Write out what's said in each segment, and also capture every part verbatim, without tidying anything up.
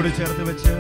നെഞ്ചോട് ചേർത്ത് വെച്ച്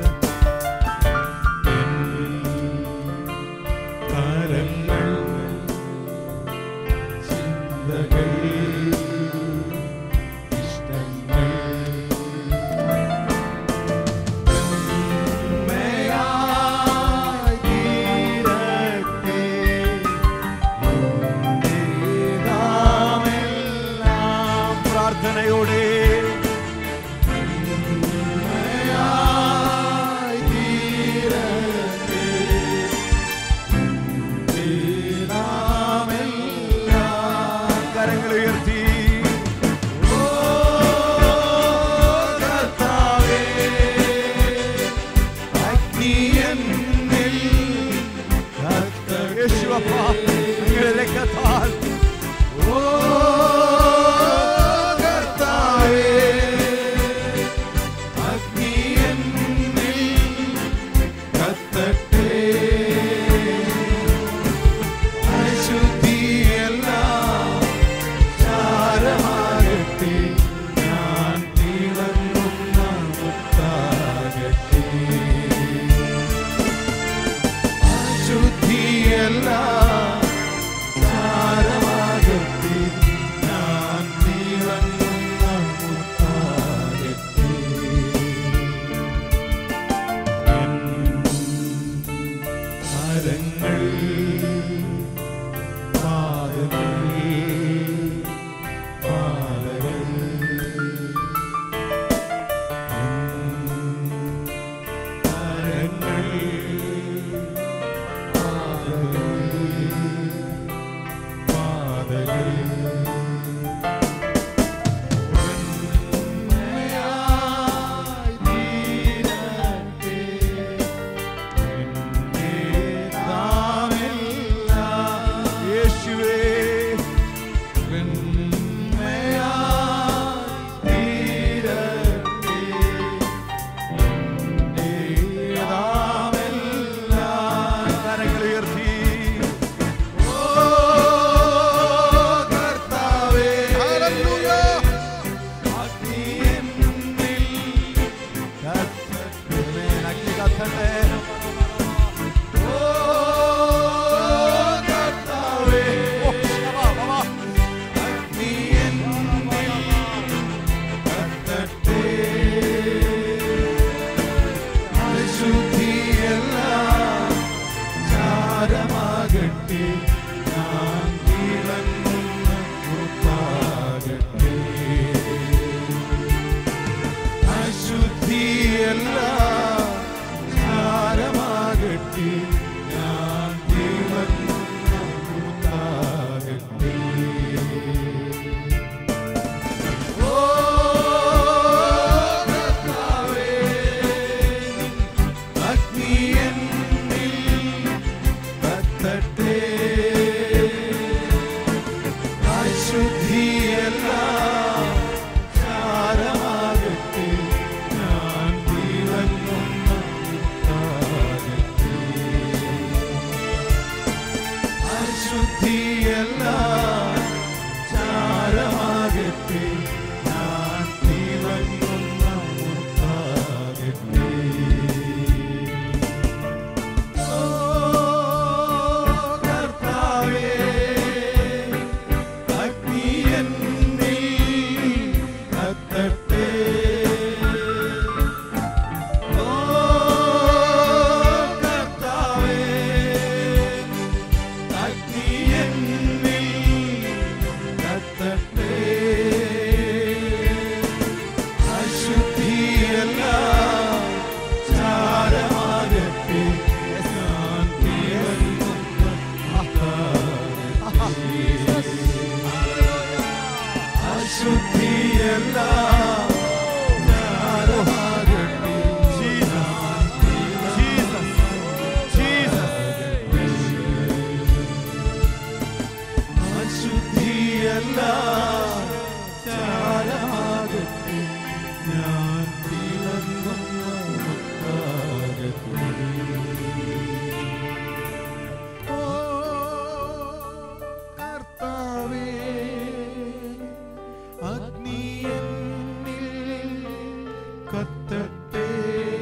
കത്തട്ടെ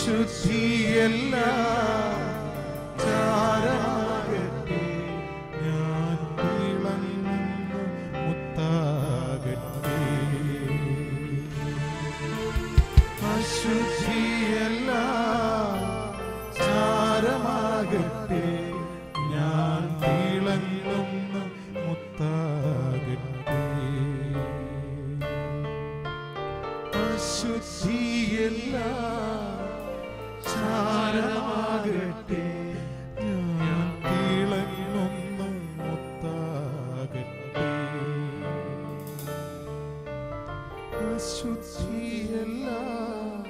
അശുദ്ധിയെല്ലാം ചാരമാകട്ടെ, ഞാൻ തിളങ്ങുന്നു മുത്താകട്ടെ. അശുദ്ധിയെല്ലാം ചാരമാകട്ടെ, ഞാൻ തിളങ്ങുന്നു മുത്താകട്ടെ. അശുദ്ധിയെല്ലാം ചാരമാകട്ടെ, ഞാൻ തിളങ്ങുന്നു മുത്താകട്ടെ. അശുദ്ധിയെല്ലാം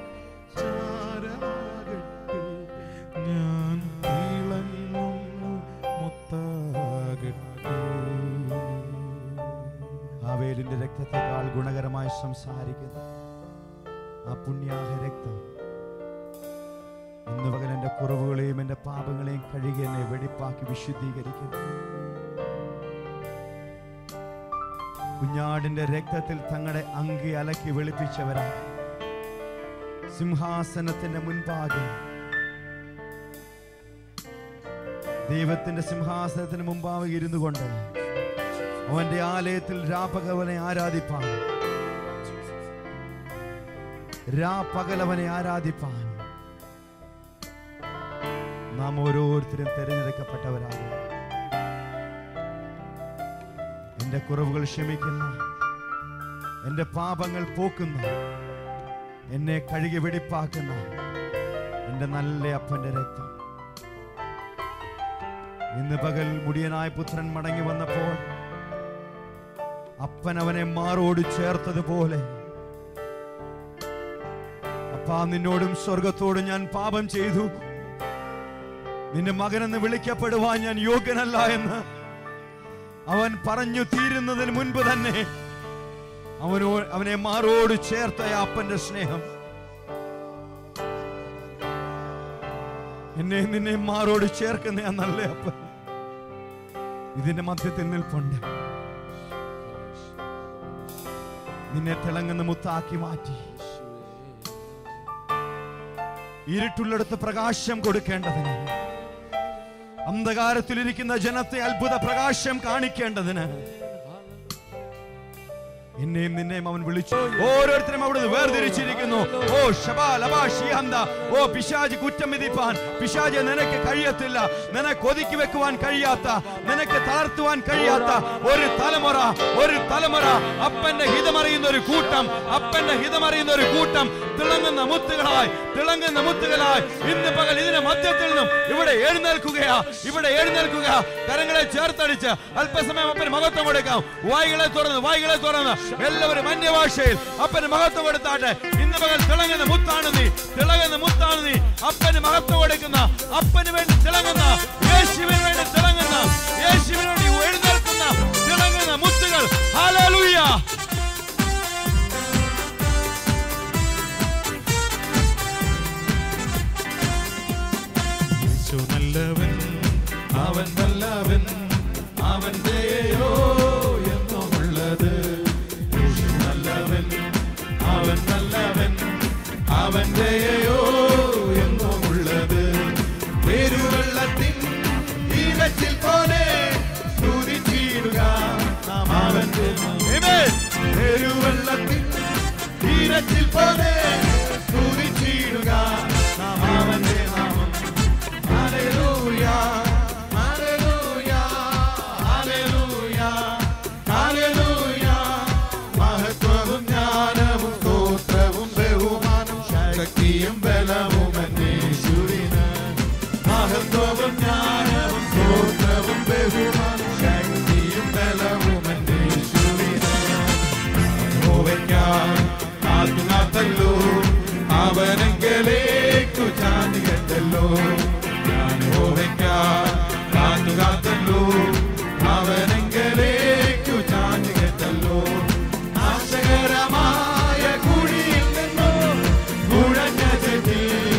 ചാരമാകട്ടെ, ഞാൻ തിളങ്ങുന്നു മുത്താകട്ടെ. ആവേലിന്റെ രക്തത്തെക്കാൾ ഗുണകരമായി സംസാരിക്കുന്നു ആ പുണ്യാഹ രക്തം ഇന്ന് പകൽ എൻ്റെ കുറവുകളെയും എൻ്റെ പാപങ്ങളെയും കഴുകി എന്നെ വെടിപ്പാക്കി വിശുദ്ധീകരിക്കുന്നു. കുഞ്ഞാടിന്റെ രക്തത്തിൽ തങ്ങളുടെ അങ്കി അലക്കി വെളുപ്പിച്ചവരാ സിംഹാസനത്തിന്റെ മുൻപാകെ, ദൈവത്തിന്റെ സിംഹാസനത്തിന് മുമ്പാകെ ഇരുന്നു കൊണ്ട് അവന്റെ ആലയത്തിൽ രാപകവനെ ആരാധിപ്പാൻ, രാപകലവനെ ആരാധിപ്പാൻ നാം ഓരോരുത്തരും തിരഞ്ഞെടുക്കപ്പെട്ടവരാകും. എന്റെ കുറവുകൾ ക്ഷമിക്കുന്ന, എന്റെ പാപങ്ങൾ പോക്കുന്ന, എന്നെ കഴുകി വെടിപ്പാക്കുന്ന എന്റെ നല്ല അപ്പന്റെ രക്തം. ഇന്ന് പകൽ മുടിയനായ പുത്രൻ മടങ്ങി വന്നപ്പോൾ അപ്പൻ അവനെ മാറോട് ചേർത്തതുപോലെ, അപ്പാ നിന്നോടും സ്വർഗത്തോടും ഞാൻ പാപം ചെയ്തു, നിന്റെ മകനെന്ന് വിളിക്കപ്പെടുവാൻ ഞാൻ യോഗ്യനല്ല എന്ന് അവൻ പറഞ്ഞു തീരുന്നതിന് മുൻപ് തന്നെ അവനോ അവനെ മാറോട് ചേർത്ത അപ്പന്റെ സ്നേഹം എന്നെ നിന്നെ മാറോട് ചേർക്കുന്ന ആ നല്ല അപ്പൻ ഇതിന്റെ മധ്യത്തിൽ നിൽപ്പുണ്ട്. നിന്നെ തിളങ്ങുന്ന മുത്താക്കി മാറ്റി ഇരുട്ടുള്ളിടത്ത് പ്രകാശം കൊടുക്കേണ്ടതിന്, അന്ധകാരത്തിലിരിക്കുന്ന ജനത്തെ അത്ഭുത പ്രകാശം കാണിക്കേണ്ടതിന് എന്നെയും നിന്നെയും അവൻ വിളിച്ചു. ഓരോരുത്തരും അവിടുന്ന് വേർതിരിച്ചിരിക്കുന്നു. ഓ ശബാ ലബാ ഷിഹന്ദ, ഓ പിശാച് കുറ്റം വിധിപ്പാൻ പിശാച് നിനക്ക് കഴിയത്തില്ല. നിനക്ക് ഒതുക്കി വെക്കുവാൻ കഴിയാത്ത, നിനക്ക് തളർത്തുവാൻ കഴിയാത്ത ഒരു തലമുറ, ഒരു തലമുറ അപ്പന്റെ ഹിതമറിയുന്ന ഒരു കൂട്ടം, അപ്പന്റെ ഹിതമറിയുന്ന ഒരു കൂട്ടം തിളങ്ങുന്ന മുത്തുകളായി, തിളങ്ങുന്ന മുത്തുകളായി ഇന്ന് പകൽ ഇതിന്റെ മധ്യത്തിൽ നിന്നും ഇവിടെ എഴുന്നേൽക്കുകയാ, ഇവിടെ എഴുന്നേൽക്കുക. കരങ്ങളെ ചേർത്തടിച്ച് അല്പസമയം അപ്പന് മഹത്വം കൊടുക്കാം. വായികളെ തുറന്ന്, വായികളെ തുറന്ന് എല്ലാവരും അന്യഭാഷയിൽ അപ്പന് മഹത്വം കൊടുത്താട്ടെ. ഇന്ന് പകൽ തിളങ്ങുന്ന മുത്താണ് നീ, തിളങ്ങുന്ന മുത്താണ് നീ. അപ്പന് മഹത്വം കൊടുക്കുന്ന, അപ്പന് വേണ്ടി തിളങ്ങുന്ന, യേശുവിന് വേണ്ടി തിളങ്ങുന്ന, യേശുവിന് വേണ്ടി എഴുന്നേൽക്കുന്ന തിളങ്ങുന്ന മുത്തുകൾ. ഹല്ലേലൂയ. യേശു നല്ലവൻ, അവൻ നല്ലവൻ, അവൻ ദയയോ എന്നുമുള്ളത്. അവൻ നല്ലവൻ, അവൻ ദയയോ എന്നുമുള്ളത്. പെരുവെള്ളത്തിൻ ഈരച്ചിൽ പോലെ സ്തുതിച്ചിടുക നാം അവന്റെ നാമം. പെരുവെള്ളത്തിൻ ഈരച്ചിൽ പോലെ സ്തുതിച്ചിടുക നാം അവന്റെ നാമം. Hallelujah, hallelujah, hallelujah, hallelujah. മഹത്വവും ജ്ഞാനവും സ്തോത്രവും ബഹുമാനം ശക്തിയും ബലവും യേശുവിന്. മഹത്വവും ജ്ഞാനവും സ്തോത്രവും ബഹുമാനം ശക്തിയും ബലവും യേശുവിന്. യഹോവയ്ക്കായി കാത്തുകാത്തല്ലോ, അവനെങ്കിലേക്കു ചാഞ്ഞുകെട്ടല്ലോ. ഞാൻ യഹോവയ്ക്കായി കാത്തുകാത്തല്ലോ, അവനെങ്കിലേക്കു ചാഞ്ഞുകെട്ടല്ലോ. നാശകരമായ കുഴിയിൽ നിന്നും കുഴഞ്ഞ ചെടി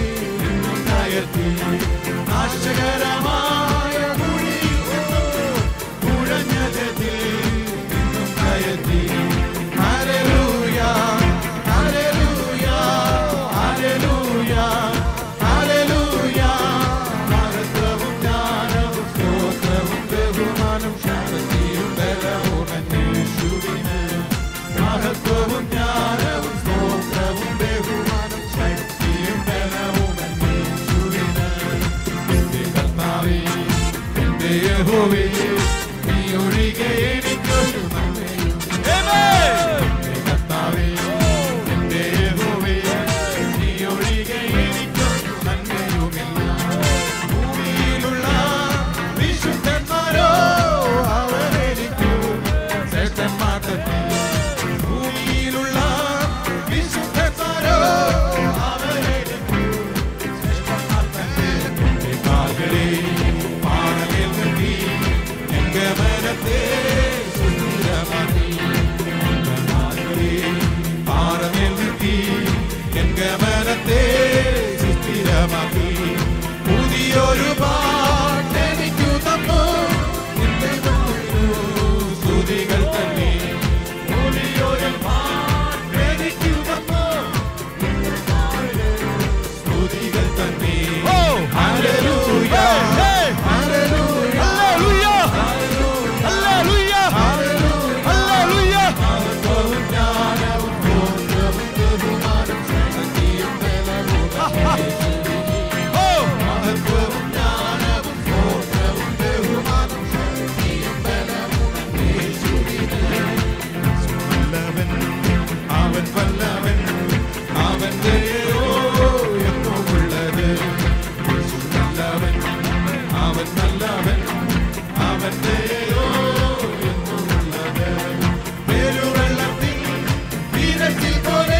നല്ലവൻ അവന്റെ എന്നുമുള്ളത് നല്ലവൻ അവൻ നല്ലവൻ അവന്റെ എന്നുമുള്ളത് പെരുവെള്ളത്തിൽ വീരത്തിൽ പോലെ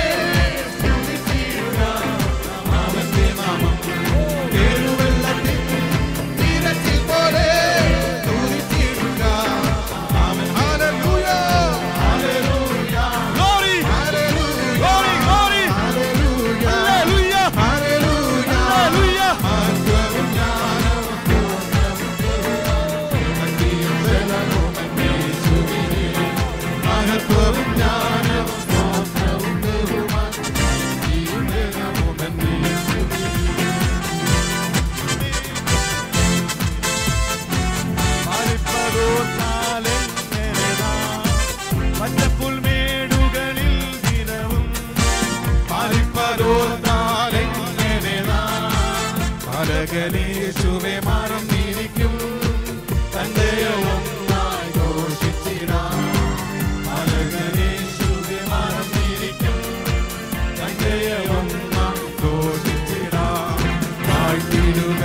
അവന്റെ നാമം പെരുവെള്ളത്തിൽ വീരത്തിൽ പോലെ യേശുവേ മറന്നിരിക്കും തന്റെ ഒന്നായി ഘോഷിച്ചിടാം യേശുവേ മറന്നിരിക്കും തന്റെ ഒന്നായി ഘോഷിച്ചിടാം വാഴ്ത്തിടുക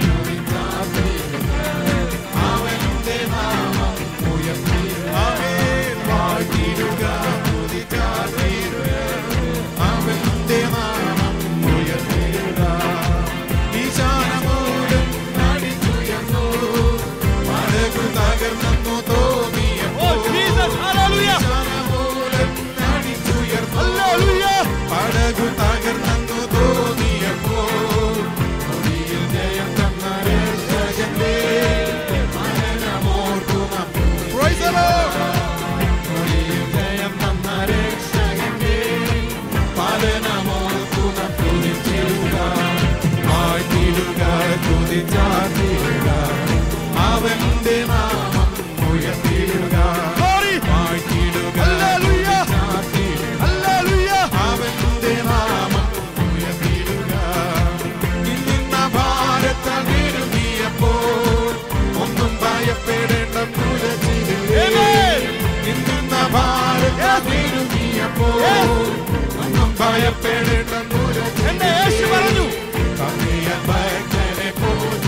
അവന്റെ നാമം ഉയർത്തിടുക വാഴ്ത്തിടുക അവന്റെ നാമം ഉയർത്തിടുക പടകു തകർന്നു തോന്നിയപ്പോൾ ഒടിയിൽ ജയം തന്ന രക്ഷകന്റെ മനമോർക്കുന്ന ഒടിയിൽ ജയം തന്ന രക്ഷകന്റെ പലനമോർക്കുന്ന തുതിച്ചിടുക വാഴ്ത്തിടുക തുതിച്ചാർത്തിടുക അവന്റെ നാമം ഉയർത്തിടുക വാഴ്ത്തിടുക അവന്റെ നാമം ഉയർത്തിടുക ഇന്നിന്ന ഭാരത്താൽ വിരുങ്ങിയപ്പോൾ ഒന്നും ഭയപ്പെടേണ്ടെന്നു ഇന്നിന്ന ഭാരത്താൽ വിരുങ്ങിയപ്പോൾ ഒന്നും ഭയപ്പെടേണ്ടെന്നു എന്റെ യേശു പറഞ്ഞു കണ്ണിയ ഭക്തനെ പോറ്റി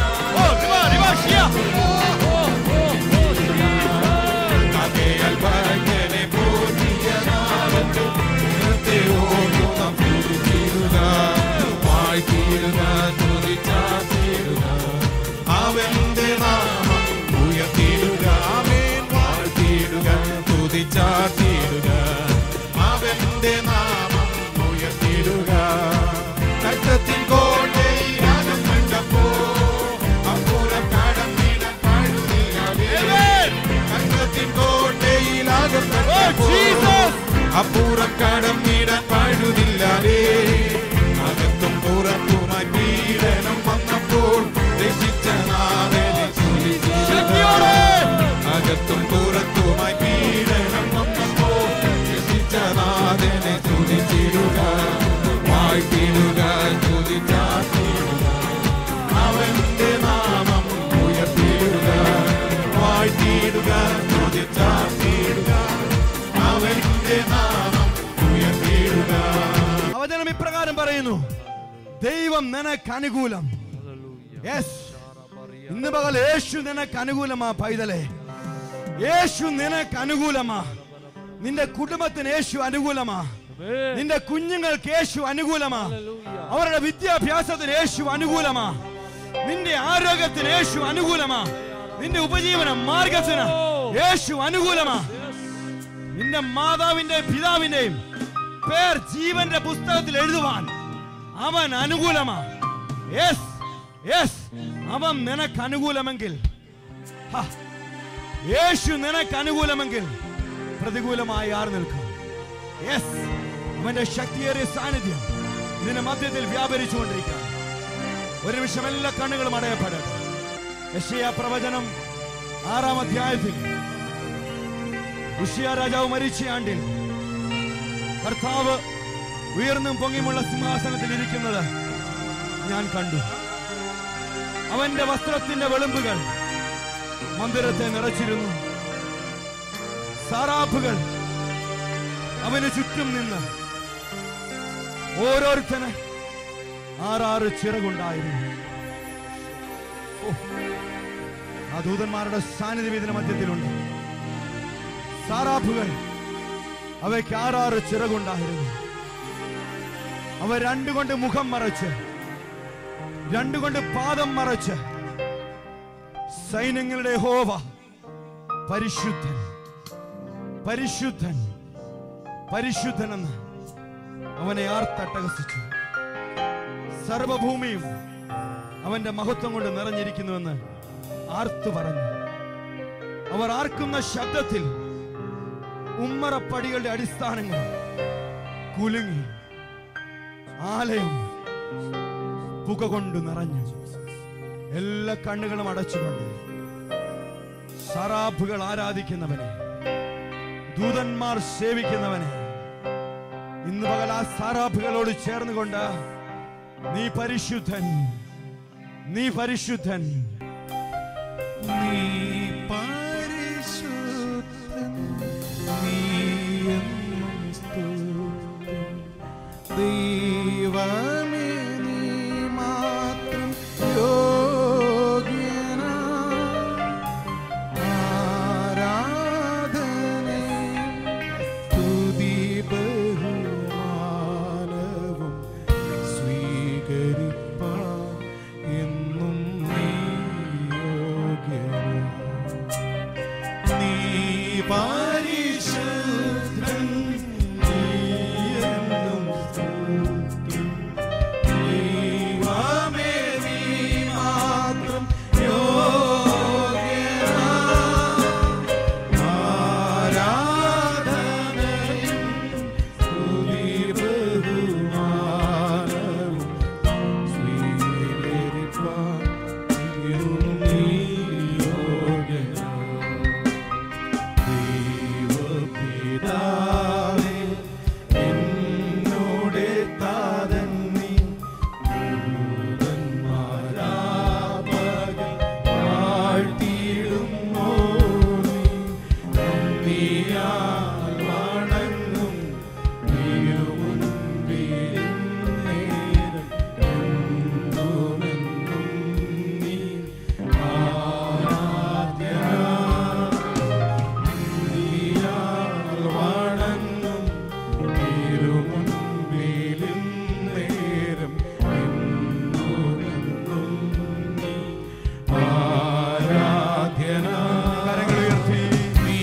കണ്ണിയൽ ഭക്തനെ പോറ്റിയ വാഴ്ത്തിടുക തുതിച്ചാർത്തിടുക അവന്റെ നാമം ഉയർത്തിടുക വാഴ്ത്തിടുക തുതിച്ചാർത്തിടുക അവന്റെ നാമം ഉയർത്തിടുക രക്തത്തിൻ കോട്ടയിൽ അകം കണ്ടപ്പോ അപ്പുറം കടന്നിടം പഴുതില്ല രക്തത്തിൻ കോട്ടയിൽ അകം കണ്ടപ്പോ അപ്പുറം കടന്നിടാൻ പഴുതില്ലാതെ അകത്തും പുറത്തുമായി പീഡനം വന്നപ്പോൾ രക്ഷിച്ച നാഥനെ അകത്തും പുറത്തുമായി പീഡനം വന്നപ്പോൾ രക്ഷിച്ച നാഥനെ തുതിച്ചിടുക വാഴ്ത്തിടുക തുതിച്ചാർത്തിടുക അവന്റെ നാമം ഉയർത്തിടുക വാഴ്ത്തിടുക തുതിച്ചാർത്തിടുക അവന്റെ നാമം ഉയർത്തിടുക. അവചനം ഇപ്രകാരം പറയുന്നു, ദൈവം നിനക്ക് അനുകൂലം. ഇന്ന് പകൽ യേശു നിനക്ക് അനുകൂലമാ പൈതലേ, യേശു നിനക്ക് അനുകൂലമാ. നിന്റെ കുടുംബത്തിന് യേശു അനുകൂലമാ. നിന്റെ കുഞ്ഞുങ്ങൾക്ക് യേശു അനുകൂലമാ. അവരുടെ വിദ്യാഭ്യാസത്തിന് യേശു അനുകൂലമാ. നിന്റെ ആരോഗ്യത്തിന് യേശു അനുകൂലമാ. നിന്റെ ഉപജീവന മാർഗത്തിന് യേശു അനുകൂലമാ. നിന്റെ മാതാവിന്റെയും പിതാവിന്റെയും പേർ ജീവന്റെ പുസ്തകത്തിൽ എഴുതുവാൻ അവൻ അനുകൂലമാ. യെസ് യെസ് അവൻ നിനക്ക് അനുകൂലമെങ്കിൽ, യേശു നിനക്ക് അനുകൂലമെങ്കിൽ പ്രതികൂലമായി ആർ നിൽക്കും? യെസ്, അവന്റെ ശക്തിയേറിയ സാന്നിധ്യം ഇതിന്റെ മധ്യത്തിൽ വ്യാപരിച്ചുകൊണ്ടിരിക്കുക. ഒരു നിമിഷം എല്ലാ കണ്ണുകളും അടയപ്പെടട്ടെ. യെശയ്യാ പ്രവചനം ആറാം അധ്യായത്തിൽ ഉശിയ രാജാവ് മരിച്ച ആണ്ടിൽ കർത്താവ് ഉയർന്നും പൊങ്ങിയുമുള്ള സിംഹാസനത്തിൽ ഇരിക്കുന്നത് ഞാൻ കണ്ടു. അവന്റെ വസ്ത്രത്തിന്റെ വെളുമ്പുകൾ മന്ദിരത്തെ നിറച്ചിരുന്നു. സാറാഫുകൾ അവന് ചുറ്റും നിന്ന് ഓരോരുത്തന് ആറാറ് ചിറകുണ്ടായിരുന്നു. ആ ദൂതന്മാരുടെ സാന്നിധ്യം ഇതിന് മധ്യത്തിലുണ്ട്. സാറാഫുകൾ, അവയ്ക്ക് ആറാറ് ചിറകുണ്ടായിരുന്നു. അവ രണ്ടുകൊണ്ട് മുഖം മറച്ച്, രണ്ടുകൊണ്ട് പാദം മറച്ച് സൈന്യങ്ങളുടെ യഹോവ പരിശുദ്ധൻ പരിശുദ്ധൻ പരിശുദ്ധൻ എന്ന് അവനെ ആർത്തട്ടഹസിച്ചു. സർവഭൂമിയും അവന്റെ മഹത്വം കൊണ്ട് നിറഞ്ഞിരിക്കുന്നുവെന്ന് ആർത്തു പറഞ്ഞു. അവർ ആർക്കുന്ന ശബ്ദത്തിൽ ഉമ്മറപ്പടികളുടെ അടിസ്ഥാനങ്ങൾ കുലുങ്ങി. ആലയം പുക കൊണ്ട് നിറഞ്ഞു. എല്ലാ കണ്ണുകളും അടച്ചുകൊണ്ട് സറാഫുകൾ ആരാധിക്കുന്നവനെ, ദൂതന്മാർ സേവിക്കുന്നവനെ, ഇന്ന് പകൽ ആ സറാഫുകളോട് ചേർന്നുകൊണ്ട് നീ പരിശുദ്ധൻ, നീ പരിശുദ്ധൻ, നീ പരിശുദ്ധൻ, നീ എന്നും സ്തുത്യൻ. ദൈവമേ നീ മാത്രം യോഗ്യനാ. ആരാധനയും സ്തുതി ബഹുമാനവും സ്വീകരിപ്പാൻ എന്നും നീ യോഗ്യനാ. നീ പരിശുദ്ധൻ, നീ എന്നും സ്തുത്യൻ. ദൈവമേ നീ മാത്രം യോഗ്യനാ. ആരാധനയും സ്തുതി ബഹുമാനവും സ്വീകരിപ്പാൻ എന്നും നീ യോഗ്യനാ. ദൈവപിതാവേ, എന്നോടെ താതൻ നീ. ദൂതന്മാരാപകൽ വാഴ്ത്തിയിടുന്നു നീ. നന്ദിയാൽ വണങ്ങും തിരുമുൻപിൽ നേരം എന്നുമെന്നും നീ ആരാധ്യനാ. നന്ദിയാൽ വണങ്ങും തിരുമുൻപിൽ നേരം എന്നുമെന്നും നീ ആരാധ്യനാ. കരങ്ങളുയർത്തി നീ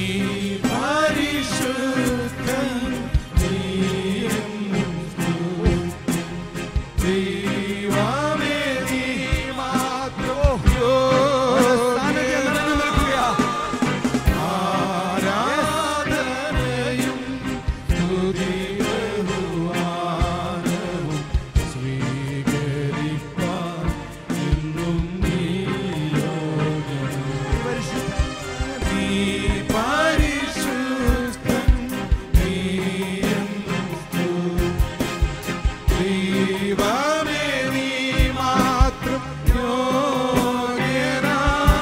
പരിശുദ്ധൻ, നീ എന്നും സ്തുത്യൻ. ദൈവമേ നീ മാത്രം സാന്നിധ്യം നിറഞ്ഞു നിൽക്കുക. ആരാധനയും സ്തുതി ബഹുമാനവും സ്വീകരിപ്പാൻ എന്നും നീ യോഗ്യനാ. നീ പരിശുദ്ധൻ, നീ എന്നും സ്തുത്യൻ. ദൈവമേ നീ മാത്രം യോഗ്യനാ.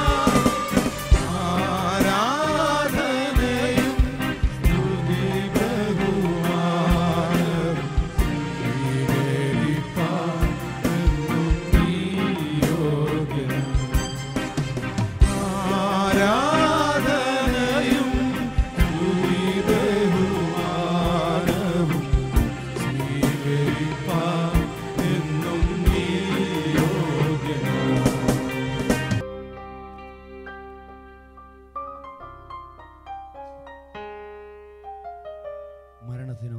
ആരാധനയും സ്തുതി ബഹുമാനവും സ്വീകരിപ്പാൻ എന്നും നീ യോഗ്യനാ. ആരാധനയും സ്തുതി ബഹുമാനവും സ്വീകരിപ്പാൻ എന്നും നീ യോഗ്യനാ. മരണത്തിനോ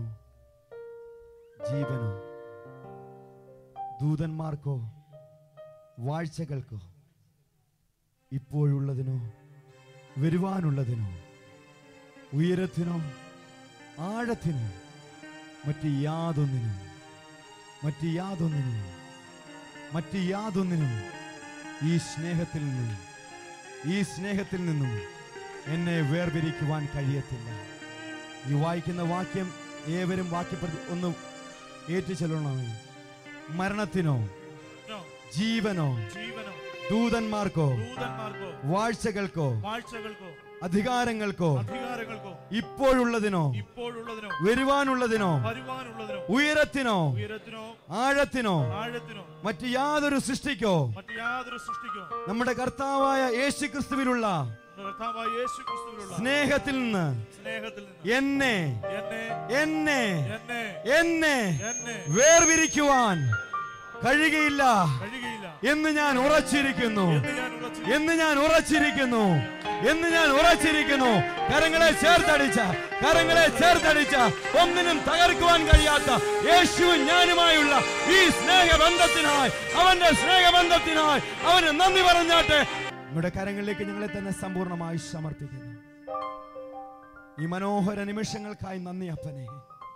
ജീവനോ ദൂതന്മാർക്കോ വാഴ്ചകൾക്കോ ഇപ്പോഴുള്ളതിനോ വരുവാനുള്ളതിനോ ഉയരത്തിനോ ആഴത്തിനോ മറ്റ് യാതൊന്നിനും മറ്റ് യാതൊന്നിനും മറ്റ് യാതൊന്നിനും ഈ സ്നേഹത്തിൽ നിന്നും ഈ സ്നേഹത്തിൽ നിന്നും എന്നെ വേർപിരിക്കുവാൻ കഴിയത്തില്ല. ഈ വായിക്കുന്ന വാക്യം ഏവരും വാക്യപ്രതി ഒന്ന് ഏറ്റുചൊല്ലണമേ. മരണത്തിനോ ജീവനോ ദൂതന്മാർക്കോ ദൂതന്മാർക്കോ വാഴ്ചകൾക്കോ വാഴ്ചകൾക്കോ അധികാരങ്ങൾക്കോ അധികാരങ്ങൾക്കോ ഇപ്പോഴുള്ളതിനോ ഇപ്പോഴുള്ളതിനോ വരുവാനുള്ളതിനോ വരുവാനുള്ളതിനോ ഉയരത്തിനോ ഉയരത്തിനോ ആഴത്തിനോ ആഴത്തിനോ മറ്റ് യാതൊരു സൃഷ്ടിക്കോ മറ്റു യാതൊരു സൃഷ്ടിക്കോ നമ്മുടെ കർത്താവായ യേശു ക്രിസ്തുവിലുള്ള കർത്താവായ യേശു ക്രിസ്തുവിലുള്ള സ്നേഹത്തിൽ നിന്ന് സ്നേഹത്തിൽ നിന്ന് എന്നെ എന്നെ എന്നെ എന്നെ എന്നെ എന്നെ വേർതിരിക്കുവാൻ കഴിയുകയില്ല കഴിയുകയില്ല എന്ന് ഞാൻ ഉറച്ചിരിക്കുന്നു എന്ന് ഞാൻ ഉറച്ചു എന്ന് ഞാൻ ഉറച്ചിരിക്കുന്നു എന്ന് ഞാൻ ഉറച്ചിരിക്കുന്നു കരങ്ങളെ ചേർത്തടിച്ച കരങ്ങളെ ചേർത്തടിച്ച ഒന്നിനും തകർക്കുവാൻ കഴിയാത്ത യേശുവും ഞാനുമായുള്ള ഈ സ്നേഹബന്ധത്തിനായി അവന്റെ സ്നേഹബന്ധത്തിനായി അവന് നന്ദി പറഞ്ഞാട്ടെ. നമ്മുടെ കരങ്ങളിലേക്ക് ഞങ്ങളെ തന്നെ സമ്പൂർണ്ണമായി സമർപ്പിക്കുന്നു. ഈ മനോഹര നിമിഷങ്ങൾക്കായി നന്ദി അപ്പനെ.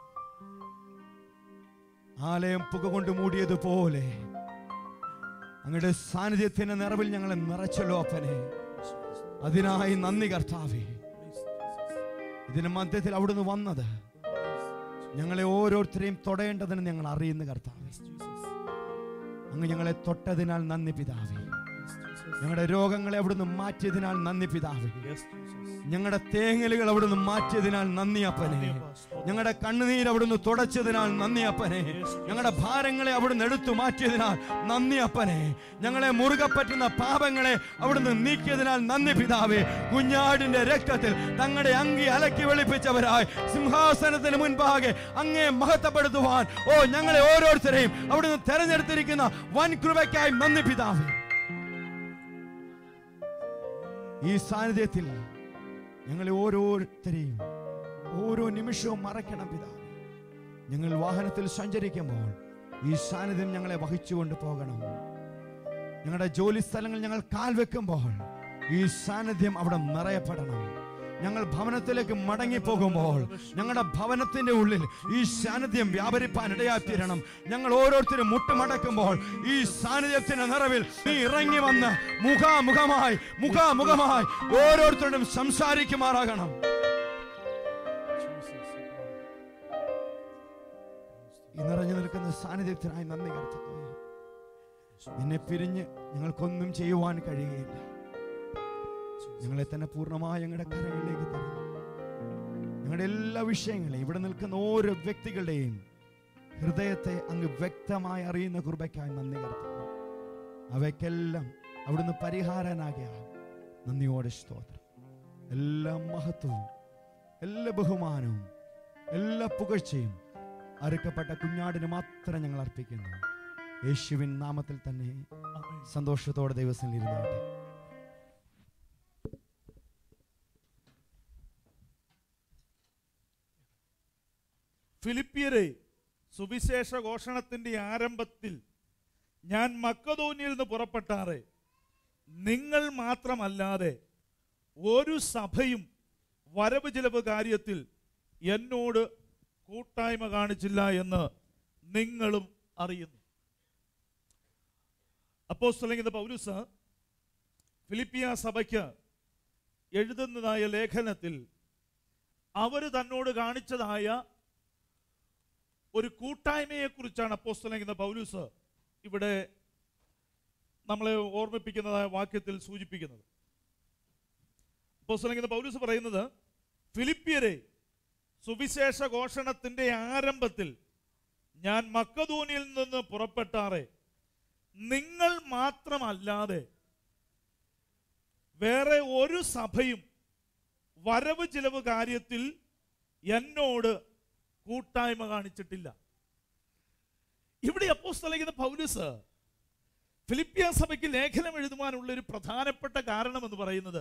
ആലയം പുക കൊണ്ട് മൂടിയതുപോലെ അങ്ങയുടെ സാന്നിധ്യത്തിന്റെ നിറവിൽ ഞങ്ങളെ നിറച്ചല്ലോ അപ്പനെ. അതിനായി നന്ദി കർത്താവേ. ഇതിന് മധ്യത്തിൽ അവിടുന്ന് വന്നത് ഞങ്ങളെ ഓരോരുത്തരെയും തൊടേണ്ടതിന് ഞങ്ങൾ അറിയുന്ന കർത്താവേ. അങ്ങ് ഞങ്ങളെ തൊട്ടതിനാൽ നന്ദി പിതാവേ. ഞങ്ങളുടെ രോഗങ്ങളെ അവിടുന്ന് മാറ്റിയതിനാൽ നന്ദി പിതാവേ. ഞങ്ങളുടെ തേങ്ങലുകൾ അവിടുന്ന് മാറ്റിയതിനാൽ നന്ദി അപ്പനെ. ഞങ്ങളുടെ കണ്ണുനീര് അവിടുന്ന് തുടച്ചതിനാൽ നന്ദി അപ്പനെ. ഞങ്ങളുടെ ഭാരങ്ങളെ അവിടുന്ന് എടുത്തു മാറ്റിയതിനാൽ നന്ദി അപ്പനെ. ഞങ്ങളെ മുറുകെ പറ്റുന്ന പാപങ്ങളെ അവിടുന്ന് നീക്കിയതിനാൽ നന്ദി പിതാവേ. കുഞ്ഞാടിന്റെ രക്തത്തിൽ തങ്ങളുടെ അങ്കി അലക്കി വെളുപ്പിച്ചവരായി സിംഹാസനത്തിന് മുൻപാകെ അങ്ങേ മഹത്വപ്പെടുത്തുവാൻ ഓ ഞങ്ങളെ ഓരോരുത്തരെയും അവിടുന്ന് തെരഞ്ഞെടുത്തിരിക്കുന്ന വൻ കൃപയ്ക്കായി നന്ദി പിതാവേ. ഈ സാന്നിധ്യത്തിൽ ഞങ്ങളെ ഓരോരുത്തരെയും ഓരോ നിമിഷവും മറക്കണം പിതാവേ. ഞങ്ങൾ വാഹനത്തിൽ സഞ്ചരിക്കുമ്പോൾ ഈ സാന്നിധ്യം ഞങ്ങളെ വഹിച്ചുകൊണ്ട് പോകണം. ഞങ്ങളുടെ ജോലി സ്ഥലങ്ങൾ ഞങ്ങൾ കാൽ വെക്കുമ്പോൾ ഈ സാന്നിധ്യം അവിടെ നിറയപ്പെടണം. ഞങ്ങൾ ഭവനത്തിലേക്ക് മടങ്ങി പോകുമ്പോൾ ഞങ്ങളുടെ ഭവനത്തിന്റെ ഉള്ളിൽ ഈ സാന്നിധ്യം വ്യാപരിപ്പാൻ ഇടയായിത്തീരണം. ഞങ്ങൾ ഓരോരുത്തരും മുട്ടുമടക്കുമ്പോൾ ഈ സാന്നിധ്യത്തിന്റെ നിറവിൽ നീ ഇറങ്ങി വന്ന് മുഖാമുഖമായി മുഖാമുഖമായി ഓരോരുത്തരും സംസാരിക്കുമാറാകണം. ഈ നിറഞ്ഞു നിൽക്കുന്ന സാന്നിധ്യത്തിനായി നന്ദി കർത്താവേ. നിന്നെ പിരിഞ്ഞ് ഞങ്ങൾക്കൊന്നും ചെയ്യുവാൻ കഴിയുകയില്ല. ഞങ്ങളെ തന്നെ പൂർണ്ണമായി ഞങ്ങളുടെ കരങ്ങളിലേക്ക് തരുന്നു. ഞങ്ങളുടെ എല്ലാ വിഷയങ്ങളെയും ഇവിടെ നിൽക്കുന്ന ഓരോ വ്യക്തികളുടെയും ഹൃദയത്തെ അങ്ങ് വ്യക്തമായി അറിയുന്ന കൃപയ്ക്കായി നന്ദി കർത്താവേ. അവയ്ക്കെല്ലാം അവിടുന്ന് പരിഹാരനാകിയാൽ നന്ദിയോടെ സ്തോത്രം. എല്ലാ മഹത്വവും എല്ലാ ബഹുമാനവും എല്ലാ പുകഴ്ചയും അറുക്കപ്പെട്ട കുഞ്ഞാടിന് മാത്രം ഞങ്ങൾ അർപ്പിക്കുന്നു. യേശുവിൻ നാമത്തിൽ തന്നെ സന്തോഷത്തോടെ ദൈവത്തിൽ ഇരുന്നാട്ടെ. ഫിലിപ്പിയരെ, സുവിശേഷ ഘോഷണത്തിന്റെ ആരംഭത്തിൽ ഞാൻ മക്കദോന്യയിൽ നിന്ന് പുറപ്പെട്ടാറെ നിങ്ങൾ മാത്രമല്ലാതെ ഒരു സഭയും വരവ് ചിലവ് കാര്യത്തിൽ എന്നോട് കൂട്ടായ്മ കാണിച്ചില്ല എന്ന് നിങ്ങളും അറിയുന്നു. അപ്പോസ്തലനായ പൗലോസ് ഫിലിപ്പിയ സഭയ്ക്ക് എഴുതുന്നതായ ലേഖനത്തിൽ അവർ തന്നോട് കാണിച്ചതായ ഒരു കൂട്ടായ്മയെക്കുറിച്ചാണ് അപ്പോസ്തലനായ പൗലോസ് ഇവിടെ നമ്മളെ ഓർമ്മിപ്പിക്കുന്നതായ വാക്യത്തിൽ സൂചിപ്പിക്കുന്നത്. അപ്പോസ്തലനായ പൗലോസ് പറയുന്നത്, ഫിലിപ്പിയരെ, സുവിശേഷ ഘോഷണത്തിന്റെ ആരംഭത്തിൽ ഞാൻ മക്കദോന്യയിൽ നിന്ന് പുറപ്പെട്ടാറെ നിങ്ങൾ മാത്രമല്ലാതെ വേറെ ഒരു സഭയും വരവ് ചിലവ് കാര്യത്തിൽ എന്നോട് കൂട്ടായ്മ കാണിച്ചിട്ടില്ല. ഇവിടെ അപ്പോസ്തലനായ പൗലോസ് ഫിലിപ്പിയ സഭയ്ക്ക് ലേഖനം എഴുതുവാനുള്ള ഒരു പ്രധാനപ്പെട്ട കാരണം എന്ന് പറയുന്നത്,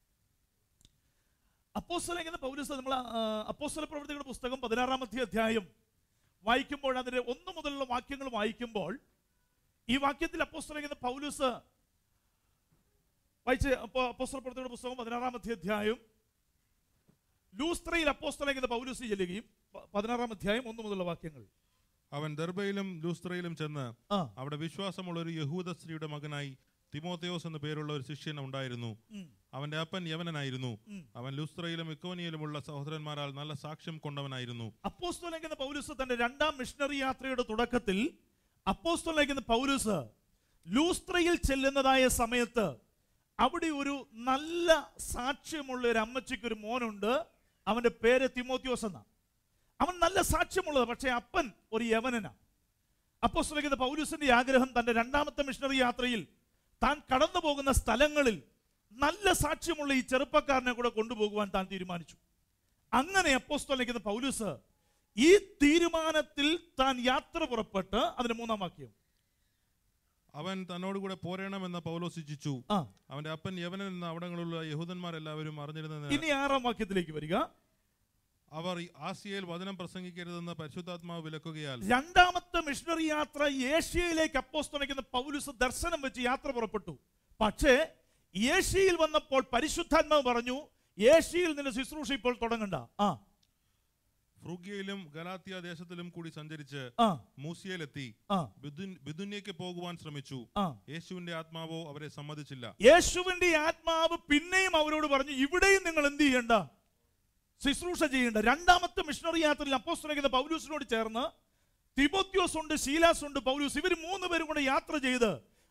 അപ്പോസ്തലനായ പൗലോസ് നമ്മൾ അപ്പോസ്തല പ്രവൃത്തികളുടെ പുസ്തകം പതിനാറാമത്തെ അധ്യായം വായിക്കുമ്പോൾ അതിന്റെ ഒന്ന് മുതലുള്ള വാക്യങ്ങൾ വായിക്കുമ്പോൾ ഈ വാക്യത്തിൽ അപ്പോസ്തലനായ പൗലോസ് വായിച്ച് അപ്പോസ്തല പ്രവൃത്തികളുടെ പുസ്തകം പതിനാറാമത്തെ അധ്യായം ലൂസ്ത്രയിൽ അപ്പോസ്തലനായ പൗലോസ് ചെല്ലുകയും പതിനാറാം അധ്യായം ഒന്ന് മുതലുള്ള വാക്യങ്ങൾ, അവൻ ദർബയിലും ലൂസ്ത്രയിലും ചെന്ന് അവിടെ വിശ്വാസമുള്ള ഒരു യഹൂദ സ്ത്രീയുടെ മകനായി തിമോഥെയോസ് എന്ന പേരുള്ള ഒരു ശിഷ്യൻ ഉണ്ടായിരുന്നു. അവന്റെ അപ്പൻ യവനനായിരുന്നു. അവൻ ലൂസ്ത്രയിലും ഇക്കോനിയയിലുമുള്ള സഹോദരന്മാരാൽ നല്ല സാക്ഷ്യം കൊണ്ടവനായിരുന്നു. അപ്പോസ്തലനായ പൗലോസ് തന്റെ രണ്ടാം മിഷണറി യാത്രയുടെ തുടക്കത്തിൽ അപ്പോസ്തലനായ പൗലോസ് ലൂസ്ത്രയിൽ ചെല്ലുന്നതായ സമയത്ത് അവിടെ ഒരു നല്ല സാക്ഷ്യമുള്ള ഒരു അമ്മച്ചിക്ക് ഒരു മോനുണ്ട്. അവന്റെ പേര് തിമോത്തിയോസ് എന്നാ. അവൻ നല്ല സാക്ഷ്യമുള്ളത്, പക്ഷേ അപ്പൻ ഒരു യവനനാ. അപ്പോസ്തലനായ പൗലോസിന്റെ ആഗ്രഹം തന്റെ രണ്ടാമത്തെ മിഷണറി യാത്രയിൽ താൻ കടന്നു പോകുന്ന സ്ഥലങ്ങളിൽ നല്ല സാക്ഷ്യമുള്ള ഈ ചെറുപ്പക്കാരനെ കൂടെ കൊണ്ടുപോകുവാൻ താൻ തീരുമാനിച്ചു. അങ്ങനെ അപ്പോസ്തലനായ പൗലോസ് ഈ തീരുമാനത്തിൽ താൻ യാത്ര പുറപ്പെട്ട്, അതിന് മൂന്നാം വാക്യം, അവൻ തന്നോട് കൂടെ പോരണമെന്ന് പൗലോസ് ഇച്ഛിച്ചു. അവന്റെ അപ്പൻ യവനൻ എന്ന അവിടങ്ങളിലുള്ള യഹൂദന്മാരെല്ലാവരും അറിഞ്ഞിരുന്നത്. ഇനി ആറാം വാക്യത്തിലേക്ക് വരിക. അവർ ആസിയയിൽ വചനം പ്രസംഗിക്കരുതെന്ന് പരിശുദ്ധാത്മാവ് വിലക്കുകയാൽ രണ്ടാമത്തെ മിഷണറി യാത്ര ഏഷ്യയിലേക്ക് അപ്പോസ്തലനായ പൗലോസ് ദർശനം വെച്ച് യാത്ര പുറപ്പെട്ടു. പക്ഷേ ഏഷ്യയിൽ വന്നപ്പോൾ പരിശുദ്ധാത്മാവ് പറഞ്ഞു, ഏഷ്യയിൽ നിന്റെ ശുശ്രൂഷ ഇപ്പോൾ തുടങ്ങണ്ട. ആ ഫ്രൂഗ്യയിലും ഗലാത്യ ദേശത്തിലും കൂടി സഞ്ചരിച്ച് മൂസിയയിലെത്തി ബിദുന്യയ്ക്ക് പോകുവാൻ ശ്രമിച്ചു. യേശുവിന്റെ ആത്മാവോ അവരെ സമ്മതിച്ചില്ല. യേശുവിന്റെ ആത്മാവ് പിന്നെയും അവരോട് പറഞ്ഞു, ഇവിടെയും നിങ്ങൾ എന്ത് ചെയ്യണ്ട, ശുശ്രൂഷ ചെയ്യേണ്ട. രണ്ടാമത്തെ മിഷണറി യാത്രയിൽ അപ്പോസ്തലനായ പൗലോസിനോട് ചേർന്ന് തിമോത്തിയോസ് ഉണ്ട്, ശീലാസ് ഉണ്ട്, പൗലോസ്, ഇവർ മൂന്ന് പേരും കൂടെ യാത്ര ചെയ്ത്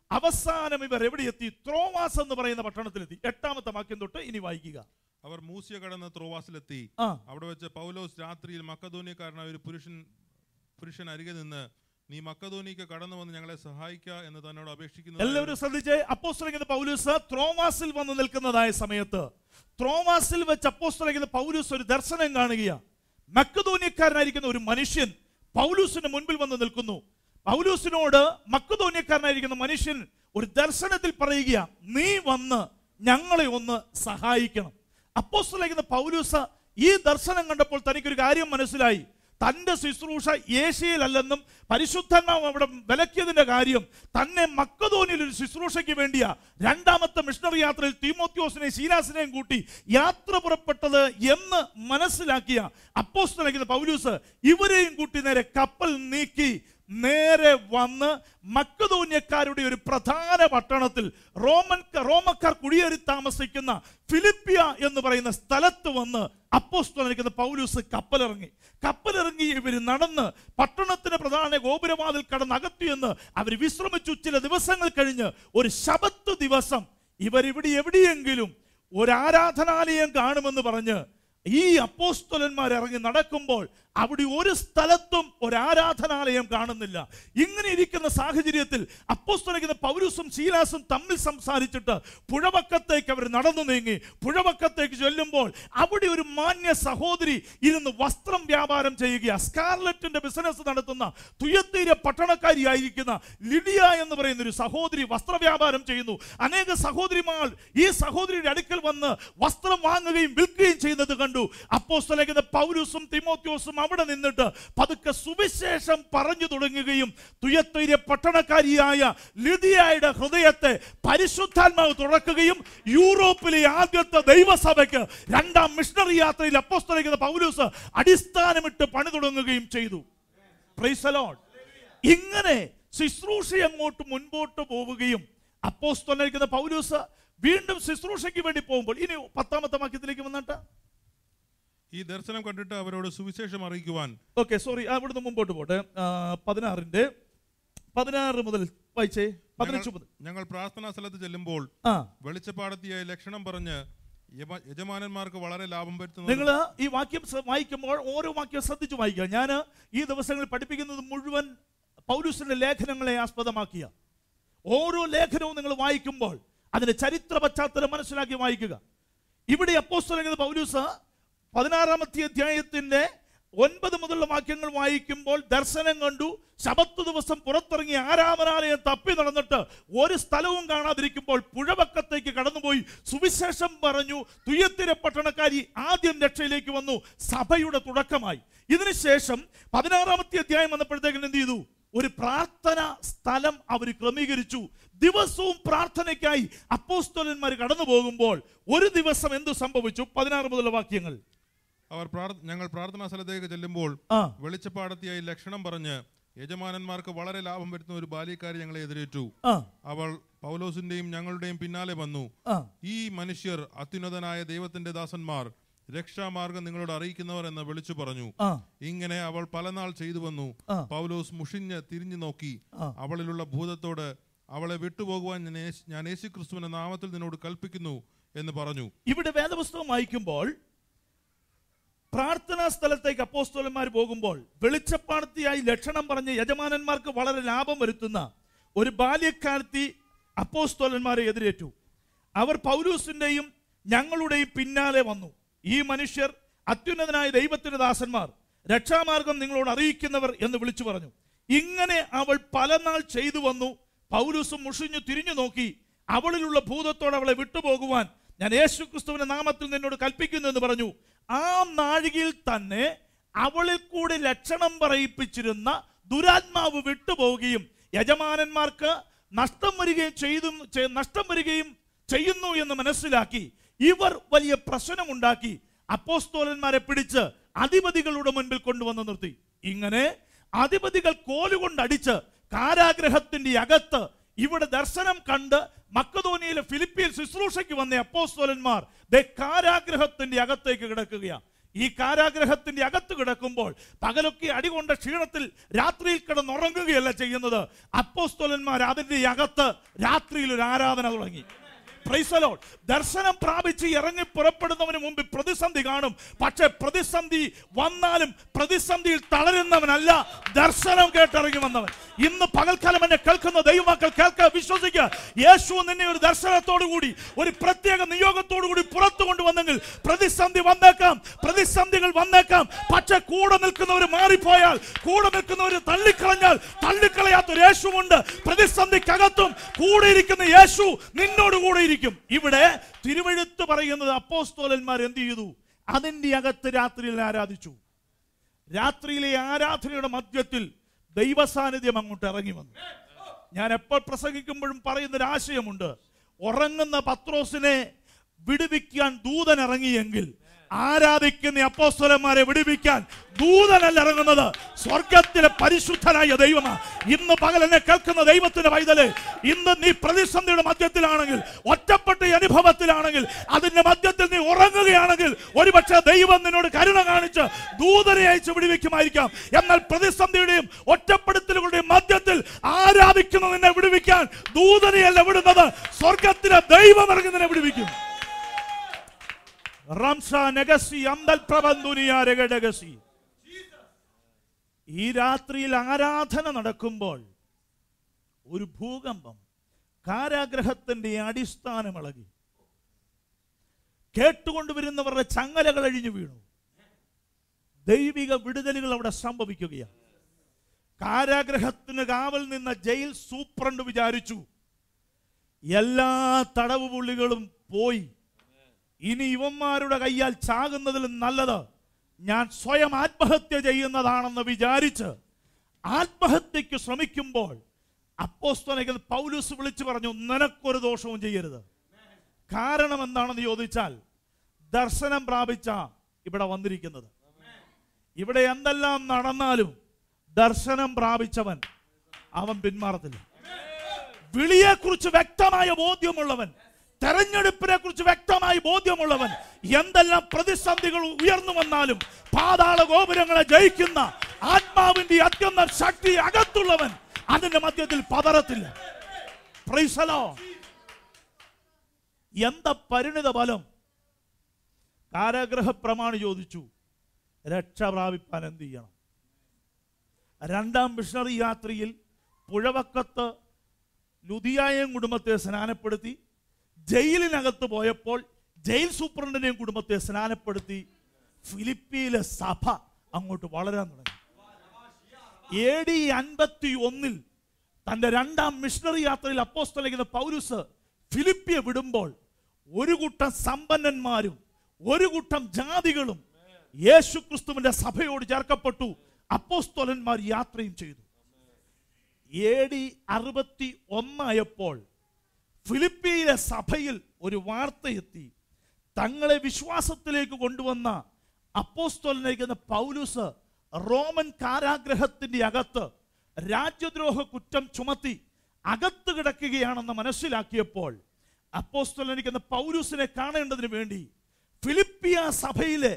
അവസാനം ഇവർ എവിടെ എത്തി? ത്രോവാസ് എന്ന് പറയുന്ന പട്ടണത്തിലെത്തി. എട്ടാമത്തെ വാക്യം തൊട്ട് ഇനി വായിക്കുക. അവർ മൂസിയ കടന്ന് ത്രോവാസിലെത്തി. അവിടെ വെച്ച് പൗലോസ് രാത്രിയിൽ മക്കദോന്യക്കാരനായ ഒരു പുരുഷൻ പുരുഷൻ അരികെ നിന്ന്, നീ മക്കദോനിക്ക് കടന്നു വന്ന് ഞങ്ങളെ സഹായിക്കുക എന്ന് തന്നോട് അപേക്ഷിക്കുന്നു. എല്ലാവരും ശ്രദ്ധിച്ചേ. അപ്പോസ്തലനായ പൗലോസ് ത്രോവാസിൽ വന്ന് നിൽക്കുന്നതായ സമയത്ത് ത്രോവാസിൽ വെച്ച് അപ്പോസ്തലനായ പൗലോസ് ഒരു ദർശനം കാണുകയാണ്. മക്കദോന്യക്കാരനായിരിക്കുന്ന ഒരു മനുഷ്യൻ പൗലോസിന്റെ മുൻപിൽ വന്ന് നിൽക്കുന്നു. പൗലോസിനോട് മക്കദോന്യക്കാരനായിരിക്കുന്ന മനുഷ്യൻ ഒരു ദർശനത്തിൽ പറയുക, നീ വന്ന് ഞങ്ങളെ ഒന്ന് സഹായിക്കണം. അപ്പോസ്തലനായ പൗലോസ് ഈ ദർശനം കണ്ടപ്പോൾ തനിക്കൊരു കാര്യം മനസ്സിലായി. തന്റെ ശുശ്രൂഷ ഏഷ്യയിലല്ലെന്നും പരിശുദ്ധാത്മാവ് അവിടെ വിലക്കിയതിന്റെ കാര്യം തന്നെ മക്കദോനിയിൽ ഒരു ശുശ്രൂഷയ്ക്ക് വേണ്ടിയാ രണ്ടാമത്തെ മിഷണറി യാത്രയിൽ തീമോത്തിയോസിനെയും ശീലാസിനെയും കൂട്ടി യാത്ര പുറപ്പെട്ടത് എന്ന് മനസ്സിലാക്കിയ അപ്പോസ്തലനായ പൗലോസ് ഇവരെയും കൂട്ടി നേരെ കപ്പൽ നീക്കി നേരെ വന്ന് മക്കദോന്യക്കാരുടെ ഒരു പ്രധാന പട്ടണത്തിൽ റോമൻ റോമക്കാർ കുടിയേറി താമസിക്കുന്ന ഫിലിപ്പിയ എന്ന് പറയുന്ന സ്ഥലത്ത് വന്ന് അപ്പോസ്തലനായ പൗലോസ് കപ്പലിറങ്ങി. കപ്പലിറങ്ങി ഇവർ നടന്ന് പട്ടണത്തിന് പ്രധാന ഗോപുരവാതിൽ കടന്ന് അകത്തു എന്ന് അവർ വിശ്രമിച്ചു. ചില ദിവസങ്ങൾ കഴിഞ്ഞ് ഒരു ശബത്ത് ദിവസം ഇവരിവിടെ എവിടെയെങ്കിലും ഒരു ആരാധനാലയം കാണുമെന്ന് പറഞ്ഞ് ഈ അപ്പോസ്തലന്മാർ ഇറങ്ങി നടക്കുമ്പോൾ അവിടെ ഒരു സ്ഥലത്തും ഒരു ആരാധനാലയം കാണുന്നില്ല. ഇങ്ങനെ ഇരിക്കുന്ന സാഹചര്യത്തിൽ അപ്പോസ്തലനായ പൗലോസും ശീലാസും തമ്മിൽ സംസാരിച്ചിട്ട് പുഴവക്കത്തേക്ക് അവർ നടന്നു നീങ്ങി. പുഴവക്കത്തേക്ക് ചെല്ലുമ്പോൾ അവിടെ ഒരു മാന്യ സഹോദരി ഇരുന്ന് വസ്ത്രം വ്യാപാരം ചെയ്യുക. സ്കാർലറ്റിന്റെ ബിസിനസ് നടത്തുന്ന തുയത്തീര പട്ടണക്കാരിയായിരിക്കുന്ന ലിഡിയ എന്ന് പറയുന്ന ഒരു സഹോദരി വസ്ത്രവ്യാപാരം ചെയ്യുന്നു. അനേക സഹോദരിമാർ ഈ സഹോദരിയുടെ അടുക്കൽ വന്ന് വസ്ത്രം വാങ്ങുകയും വിൽക്കുകയും ചെയ്യുന്നത് കണ്ടു. അപ്പോസ്തലനായ പൗലോസും തിമോത്തിയോസും അവിടെ നിന്നിട്ട് പതുക്കെ സുവിശേഷം പറഞ്ഞു തുടങ്ങുകയും തുയത്തീര പട്ടണക്കാരിയായ ലിദിയയുടെ ഹൃദയത്തെ പരിശുദ്ധാത്മാവ് തുറക്കുകയും യൂറോപ്പിലെ ആദ്യത്തെ ദൈവസഭയ്ക്ക് രണ്ടാം മിഷണറി യാത്രയിൽ അപ്പോസ്തലനായ പൗലോസ് അടിസ്ഥാനമിട്ട് പണി തുടങ്ങുകയും ചെയ്തു. Praise the lord. ഇങ്ങനെ ശുശ്രൂഷ അങ്ങോട്ട് മുൻപോട്ട് പോവുകയും അപ്പോസ്തലനായ പൗലോസ് വീണ്ടും ശുശ്രൂഷയ്ക്ക് വേണ്ടി പോകുമ്പോൾ ഇനി പത്താമത്തെ വാക്യത്തിലേക്ക് വന്നിട്ട് ഈ ദർശനം കണ്ടിട്ട് അവരോട് സുവിശേഷം അറിയിക്കുവാൻ. ഓക്കെ, സോറി, അവിടുന്ന് മുമ്പോട്ട് പോട്ടെ. പതിനാറിന്റെ പതിനാറ് മുതൽ വായിച്ചേ. പതിനഞ്ച് മുതൽ. ഞങ്ങൾ പ്രാർത്ഥനാ സ്ഥലത്ത് ചെല്ലുമ്പോൾ വെളിച്ചപ്പാടത്തിയായ ലക്ഷണം പറഞ്ഞ് യജമാനന്മാർക്ക് വളരെ ലാഭം വരുത്തുന്നു. നിങ്ങൾ ഈ വാക്യം വായിക്കുമ്പോൾ ഓരോ വാക്യം ശ്രദ്ധിച്ചു വായിക്കുക. ഞാൻ ഈ ദിവസങ്ങളിൽ പഠിപ്പിക്കുന്നത് മുഴുവൻ പൗലോസിന്റെ ലേഖനങ്ങളെ ആസ്പദമാക്കിയ. ഓരോ ലേഖനവും നിങ്ങൾ വായിക്കുമ്പോൾ അതിന്റെ ചരിത്ര പശ്ചാത്തലം മനസ്സിലാക്കി വായിക്കുക. ഇവിടെ അപ്പോസ്തലനായ പൗലോസ് പതിനാറാമത്തെ അധ്യായത്തിന്റെ ഒൻപത് മുതലുള്ള വാക്യങ്ങൾ വായിക്കുമ്പോൾ ദർശനം കണ്ടു. ശബത്ത് ദിവസം പുറത്തിറങ്ങി ആരാധനാലയം തപ്പി നടന്നിട്ട് ഒരു സ്ഥലവും കാണാതിരിക്കുമ്പോൾ പുഴവക്കത്തേക്ക് കടന്നുപോയി സുവിശേഷം പറഞ്ഞു. തുയത്തീര പട്ടണക്കാരി ആദ്യം രക്ഷയിലേക്ക് വന്നു. സഭയുടെ തുടക്കമായി. ഇതിനുശേഷം പതിനാറാമത്തെ അധ്യായം വന്നപ്പോഴത്തേക്കും എന്ത് ചെയ്തു? ഒരു പ്രാർത്ഥന സ്ഥലം അവർ ക്രമീകരിച്ചു. ദിവസവും പ്രാർത്ഥനയ്ക്കായി അപ്പോസ്തലന്മാർ കടന്നു പോകുമ്പോൾ ഒരു ദിവസം എന്ത് സംഭവിച്ചു? പതിനാറ് മുതലുള്ള വാക്യങ്ങൾ. അവർ ഞങ്ങൾ പ്രാർത്ഥനാ സ്ഥലത്തേക്ക് ചെല്ലുമ്പോൾ വെളിച്ചപ്പാടത്തിയായി ലക്ഷണം പറഞ്ഞ് യജമാനന്മാർക്ക് വളരെ ലാഭം വരുന്ന ഒരു ബാല്യക്കാരി ഞങ്ങളെ എതിരേറ്റു. അവൾ പൗലോസിന്റെയും ഞങ്ങളുടെയും പിന്നാലെ വന്നു. ഈ മനുഷ്യർ അത്യുന്നതനായ ദൈവത്തിന്റെ ദാസന്മാർ, രക്ഷാമാർഗം നിങ്ങളോട് അറിയിക്കുന്നവർ എന്ന് വിളിച്ചു പറഞ്ഞു. ഇങ്ങനെ അവൾ പലനാൾ ചെയ്തു വന്നു. പൗലോസ് മുഷിഞ്ഞ് തിരിഞ്ഞു നോക്കി അവളിലുള്ള ഭൂതത്തോട്, അവളെ വിട്ടുപോകുവാൻ ഞാൻ യേശു- ഞാൻ യേശുക്രിസ്തുവിന്റെ നാമത്തിൽ നിന്നോട് കൽപ്പിക്കുന്നു എന്ന് പറഞ്ഞു. ഇവിടെ വേദപുസ്തകം വായിക്കുമ്പോൾ പ്രാർത്ഥനാ സ്ഥലത്തേക്ക് അപ്പോസ്തലന്മാർ പോകുമ്പോൾ വെളിച്ചപ്പാടത്തിയായി ലക്ഷണം പറഞ്ഞ് യജമാനന്മാർക്ക് വളരെ ലാഭം വരുത്തുന്ന ഒരു ബാല്യക്കാരത്തി അപ്പോസ്തലന്മാരെ എതിരേറ്റു. അവർ പൗലൂസിന്റെയും ഞങ്ങളുടെയും പിന്നാലെ വന്നു. ഈ മനുഷ്യർ അത്യുന്നതനായ ദൈവത്തിന്റെ ദാസന്മാർ, രക്ഷാമാർഗം നിങ്ങളോട് അറിയിക്കുന്നവർ എന്ന് വിളിച്ചു പറഞ്ഞു. ഇങ്ങനെ അവൾ പല നാൾ ചെയ്തു വന്നു. പൗലൂസും മുഷിഞ്ഞു തിരിഞ്ഞു നോക്കി, അവളിലുള്ള ഭൂതത്തോട് അവളെ വിട്ടുപോകുവാൻ ഞാൻ യേശു ക്രിസ്തുവിന്റെ നാമത്തിൽ നിന്നോട് കൽപ്പിക്കുന്നു എന്ന് പറഞ്ഞു. ആ നാഴികയിൽ തന്നെ അവളിൽ കൂടി ലക്ഷണം പറയിപ്പിച്ചിരുന്ന ദുരാത്മാവ് വിട്ടുപോവുകയും യജമാനന്മാർക്ക് നഷ്ടം വരികയും ചെയ്തു നഷ്ടം വരികയും ചെയ്യുന്നു എന്ന് മനസ്സിലാക്കി ഇവർ വലിയ പ്രശ്നമുണ്ടാക്കി അപ്പോസ്തലന്മാരെ പിടിച്ച് അധിപതികളുടെ മുൻപിൽ കൊണ്ടുവന്ന് നിർത്തി. ഇങ്ങനെ അധിപതികൾ കോലുകൊണ്ടടിച്ച് കാരാഗ്രഹത്തിന്റെ അകത്ത് ഇവിടെ ദർശനം കണ്ട് മക്കദോനിയയിലെ ഫിലിപ്പിയിൽ ശുശ്രൂഷയ്ക്ക് വന്ന അപ്പോസ്തലന്മാർ ദേ കാരാഗ്രഹത്തിന്റെ അകത്തേക്ക് കിടക്കുകയാണ്. ഈ കാരാഗ്രഹത്തിന്റെ അകത്ത് കിടക്കുമ്പോൾ പകലൊക്കെ അടികൊണ്ട ക്ഷീണത്തിൽ രാത്രിയിൽ കിടന്നുറങ്ങുകയല്ല ചെയ്യുന്നത്. അപ്പോസ്തലന്മാർ അതിന്റെ അകത്ത് രാത്രിയിൽ ഒരു ആരാധന തുടങ്ങി. Praise the lord. ദർശനം പ്രാപിച്ച് ഇറങ്ങി പുറപ്പെടുന്നവന് മുമ്പ് പ്രതിസന്ധി കാണും. പക്ഷെ പ്രതിസന്ധി വന്നാലും പ്രതിസന്ധിയിൽ തളരുന്നവനല്ല, ദർശനം കേട്ടിറങ്ങി വന്നവൻ. ഇന്ന് പകൽക്കാലം എന്നെ കേൾക്കുന്ന ദൈവമക്കൾ കേൾക്കുക, വിശ്വസിക്കുക. യേശു നിന്നെ ഒരു ദർശനത്തോടു കൂടി ഒരു പ്രത്യേക നിയോഗത്തോടു കൂടി പുറത്തു കൊണ്ടുവന്നെങ്കിൽ പ്രതിസന്ധി വന്നേക്കാം, പ്രതിസന്ധികൾ വന്നേക്കാം. പക്ഷെ കൂടെ നിൽക്കുന്നവർ മാറിപ്പോയാൽ, കൂടെ നിൽക്കുന്നവർ തള്ളിക്കളഞ്ഞാൽ തള്ളിക്കളയാത്തൊരു യേശുവുണ്ട്. പ്രതിസന്ധിക്കകത്തും കൂടെ ഇരിക്കുന്ന യേശു നിന്നോട് കൂടെ ഇരിക്കും. ഇവിടെ തിരുവെഴുത്ത് പറയുന്നത് അപ്പോസ്തലന്മാർ എന്ത് ചെയ്തു? അതിന്റെ അകത്ത് രാത്രിയിൽ ആരാധിച്ചു. രാത്രിയിലെ ആരാധനയുടെ മധ്യത്തിൽ ദൈവസാന്നിധ്യം അങ്ങോട്ട് ഇറങ്ങി വന്നു. ഞാൻ എപ്പോൾ പ്രസംഗിക്കുമ്പോഴും പറയുന്നൊരു ആശയമുണ്ട്. ഉറങ്ങുന്ന പത്രോസിനെ വിടുവിക്കാൻ ദൂതൻ ഇറങ്ങിയെങ്കിൽ ആരാധിക്കുന്ന അപ്പോസ്തലന്മാരെ വിടുവിക്കാൻ ദൂതനല്ല ഇറങ്ങുന്നത്, സ്വർഗത്തിലെ പരിശുദ്ധനായ ദൈവമാണ്. ഇന്ന് പകൽ എന്നെ കേൾക്കുന്ന ദൈവത്തിന്റെ പൈതലേ, ഇന്ന് നീ പ്രതിസന്ധിയുടെ മധ്യത്തിലാണെങ്കിൽ, ഒറ്റപ്പെട്ട അനുഭവത്തിലാണെങ്കിൽ, അതിന്റെ മധ്യത്തിൽ നീ ഉറങ്ങുകയാണെങ്കിൽ ഒരുപക്ഷെ ദൈവം നിന്നോട് കരുണ കാണിച്ച് ദൂതനെ അയച്ച് വിടുവിക്കുമായിരിക്കാം. എന്നാൽ പ്രതിസന്ധിയുടെയും ഒറ്റപ്പെടുത്തലുകളുടെയും മധ്യത്തിൽ ആരാധിക്കുന്ന നിന്നെ വിടുവിക്കാൻ ദൂതനെയല്ല വിടുന്നത്, സ്വർഗത്തിലെ ദൈവം ഇറങ്ങി നിന്നെ വിടുവിക്കും. ഈ രാത്രിയിൽ ആരാധന നടക്കുമ്പോൾ ഒരു ഭൂകമ്പം, കാരാഗ്രഹത്തിന്റെ അടിസ്ഥാനം ഇളകി, കേട്ടുകൊണ്ടുവരുന്നവരുടെ ചങ്ങലകൾ അഴിഞ്ഞു വീണു. ദൈവിക വിടുതലുകൾ അവിടെ സംഭവിക്കുകയാണ്. കാരാഗ്രഹത്തിന് കാവൽ നിന്ന ജയിൽ സൂപ്രണ്ട് വിചാരിച്ചു എല്ലാ തടവ് പുള്ളികളും പോയി, ഇനി ഇവന്മാരുടെ കയ്യാൽ ചാകുന്നതിലും നല്ലത് ഞാൻ സ്വയം ആത്മഹത്യ ചെയ്യുന്നതാണെന്ന് വിചാരിച്ച് ആത്മഹത്യക്ക് ശ്രമിക്കുമ്പോൾ അപ്പോസ്തലൻ പൗലോസ് വിളിച്ചു പറഞ്ഞു, നിനക്കൊരു ദോഷവും ചെയ്യരുത്. കാരണം എന്താണെന്ന് ചോദിച്ചാൽ, ദർശനം പ്രാപിച്ച ഇവിടെ വന്നിരിക്കുന്നത്. ഇവിടെ എന്തെല്ലാം നടന്നാലും ദർശനം പ്രാപിച്ചവൻ അവൻ പിന്മാറത്തില്ല. വിളിയെക്കുറിച്ച് വ്യക്തമായ ബോധ്യമുള്ളവൻ, തെരഞ്ഞെടുപ്പിനെ കുറിച്ച് വ്യക്തമായി ബോധ്യമുള്ളവൻ, എന്തെല്ലാം പ്രതിസന്ധികൾ ഉയർന്നു വന്നാലും പാതാള ഗോപുരങ്ങളെ ജയിക്കുന്ന ആത്മാവിന്റെ അത്യന്തം ശക്തി അകത്തുള്ളവൻ അതിന്റെ മധ്യത്തിൽ പതറത്തില്ല. Price the Lord. എന്താ പരിണിത ഫലം? കാരാഗ്രഹ പ്രമാണി ചോദിച്ചു, രക്ഷ പ്രാപിപ്പാൻ എന്ത് ചെയ്യണം? രണ്ടാം മിഷണറി യാത്രയിൽ പുഴവക്കത്ത് ലുദിയായം കുടുംബത്തെ സ്നാനപ്പെടുത്തി, ജയിലിനകത്ത് പോയപ്പോൾ ജയിൽ സൂപ്രണ്ടിനെയും കുടുംബത്തെ സ്നാനപ്പെടുത്തി. ഫിലിപ്പിയിലെ സഭ അങ്ങോട്ട് വളരാൻ തുടങ്ങി. എ ഡി അൻപത്തി ഒന്നിൽ തന്റെ രണ്ടാം മിഷണറി യാത്രയിൽ അപ്പോസ്തലൻ പൗലോസ് ഫിലിപ്പിയെ വിടുമ്പോൾ ഒരു കൂട്ടം സമ്പന്നന്മാരും ഒരു കൂട്ടം ജാതികളും യേശു ക്രിസ്തുവിന്റെ സഭയോട് ചേർക്കപ്പെട്ടു. അപ്പോസ്തലന്മാർ യാത്രയും ചെയ്തു. എ ഡി അറുപത്തി ഒന്നായപ്പോൾ ഫിലിപ്പിയിലെ സഭയിൽ ഒരു വാർത്ത എത്തി. തങ്ങളെ വിശ്വാസത്തിലേക്ക് കൊണ്ടുവന്ന അപ്പോസ്തലനായിരിക്കുന്ന പൗലോസ് റോമൻ കാരാഗ്രഹത്തിന്റെ അകത്ത് രാജ്യദ്രോഹ കുറ്റം ചുമത്തി അകത്ത് കിടക്കുകയാണെന്ന് മനസ്സിലാക്കിയപ്പോൾ അപ്പോസ്തലനായിരിക്കുന്ന പൗലോസിനെ കാണേണ്ടതിന് വേണ്ടി ഫിലിപ്പിയ സഭയിലെ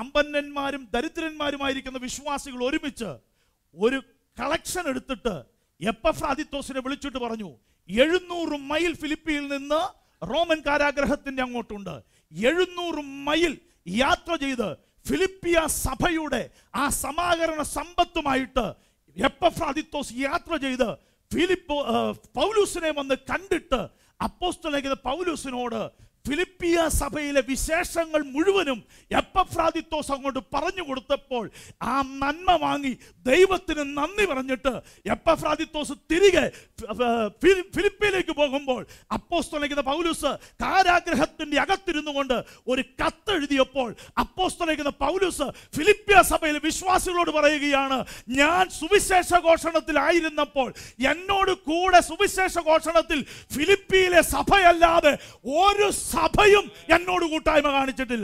സമ്പന്നന്മാരും ദരിദ്രന്മാരുമായിരിക്കുന്ന വിശ്വാസികൾ ഒരുമിച്ച് ഒരു കളക്ഷൻ എടുത്തിട്ട് എപ്പഫ്രാദിത്തോസിനെ വിളിച്ചിട്ട് പറഞ്ഞു, എഴുന്നൂറ് മൈൽ ഫിലിപ്പിയിൽ നിന്ന് റോമൻ കാരാഗ്രഹത്തിന്റെ അങ്ങോട്ടുണ്ട്. എഴുന്നൂറ് മൈൽ യാത്ര ചെയ്ത് ഫിലിപ്പിയ സഭയുടെ ആ സമാഹരണ സമ്പത്തുമായിട്ട് എപ്പഫ്രാദിത്തോസ് യാത്ര ചെയ്ത് ഫിലിപ്പോ പൗലൂസിനെ വന്ന് കണ്ടിട്ട് അപ്പോസ്തലനായ പൗലൂസിനോട് ഫിലിപ്പിയ സഭയിലെ വിശേഷങ്ങൾ മുഴുവനും എപ്പഫ്രാദിത്തോസ് അങ്ങോട്ട് പറഞ്ഞു കൊടുത്തപ്പോൾ ആ നന്മ വാങ്ങി ദൈവത്തിന് നന്ദി പറഞ്ഞിട്ട് എപ്പഫ്രാദിത്തോസ് തിരികെ ഫിലിപ്പിയിലേക്ക് പോകുമ്പോൾ അപ്പോസ്തലനായ പൗലൂസ് കാരാഗ്രഹത്തിന്റെ അകത്തിരുന്നു കൊണ്ട് ഒരു കത്തെഴുതിയപ്പോൾ അപ്പോസ്തലനായ പൗലൂസ് ഫിലിപ്പിയ സഭയിലെ വിശ്വാസികളോട് പറയുകയാണ്, ഞാൻ സുവിശേഷ ഘോഷണത്തിലായിരുന്നപ്പോൾ എന്നോട് കൂടെ സുവിശേഷ ഘോഷണത്തിൽ ഫിലിപ്പിയിലെ സഭയല്ലാതെ ഒരു സഭയും എന്നോട് കൂട്ടായ്മ കാണിച്ചിട്ടില്ല.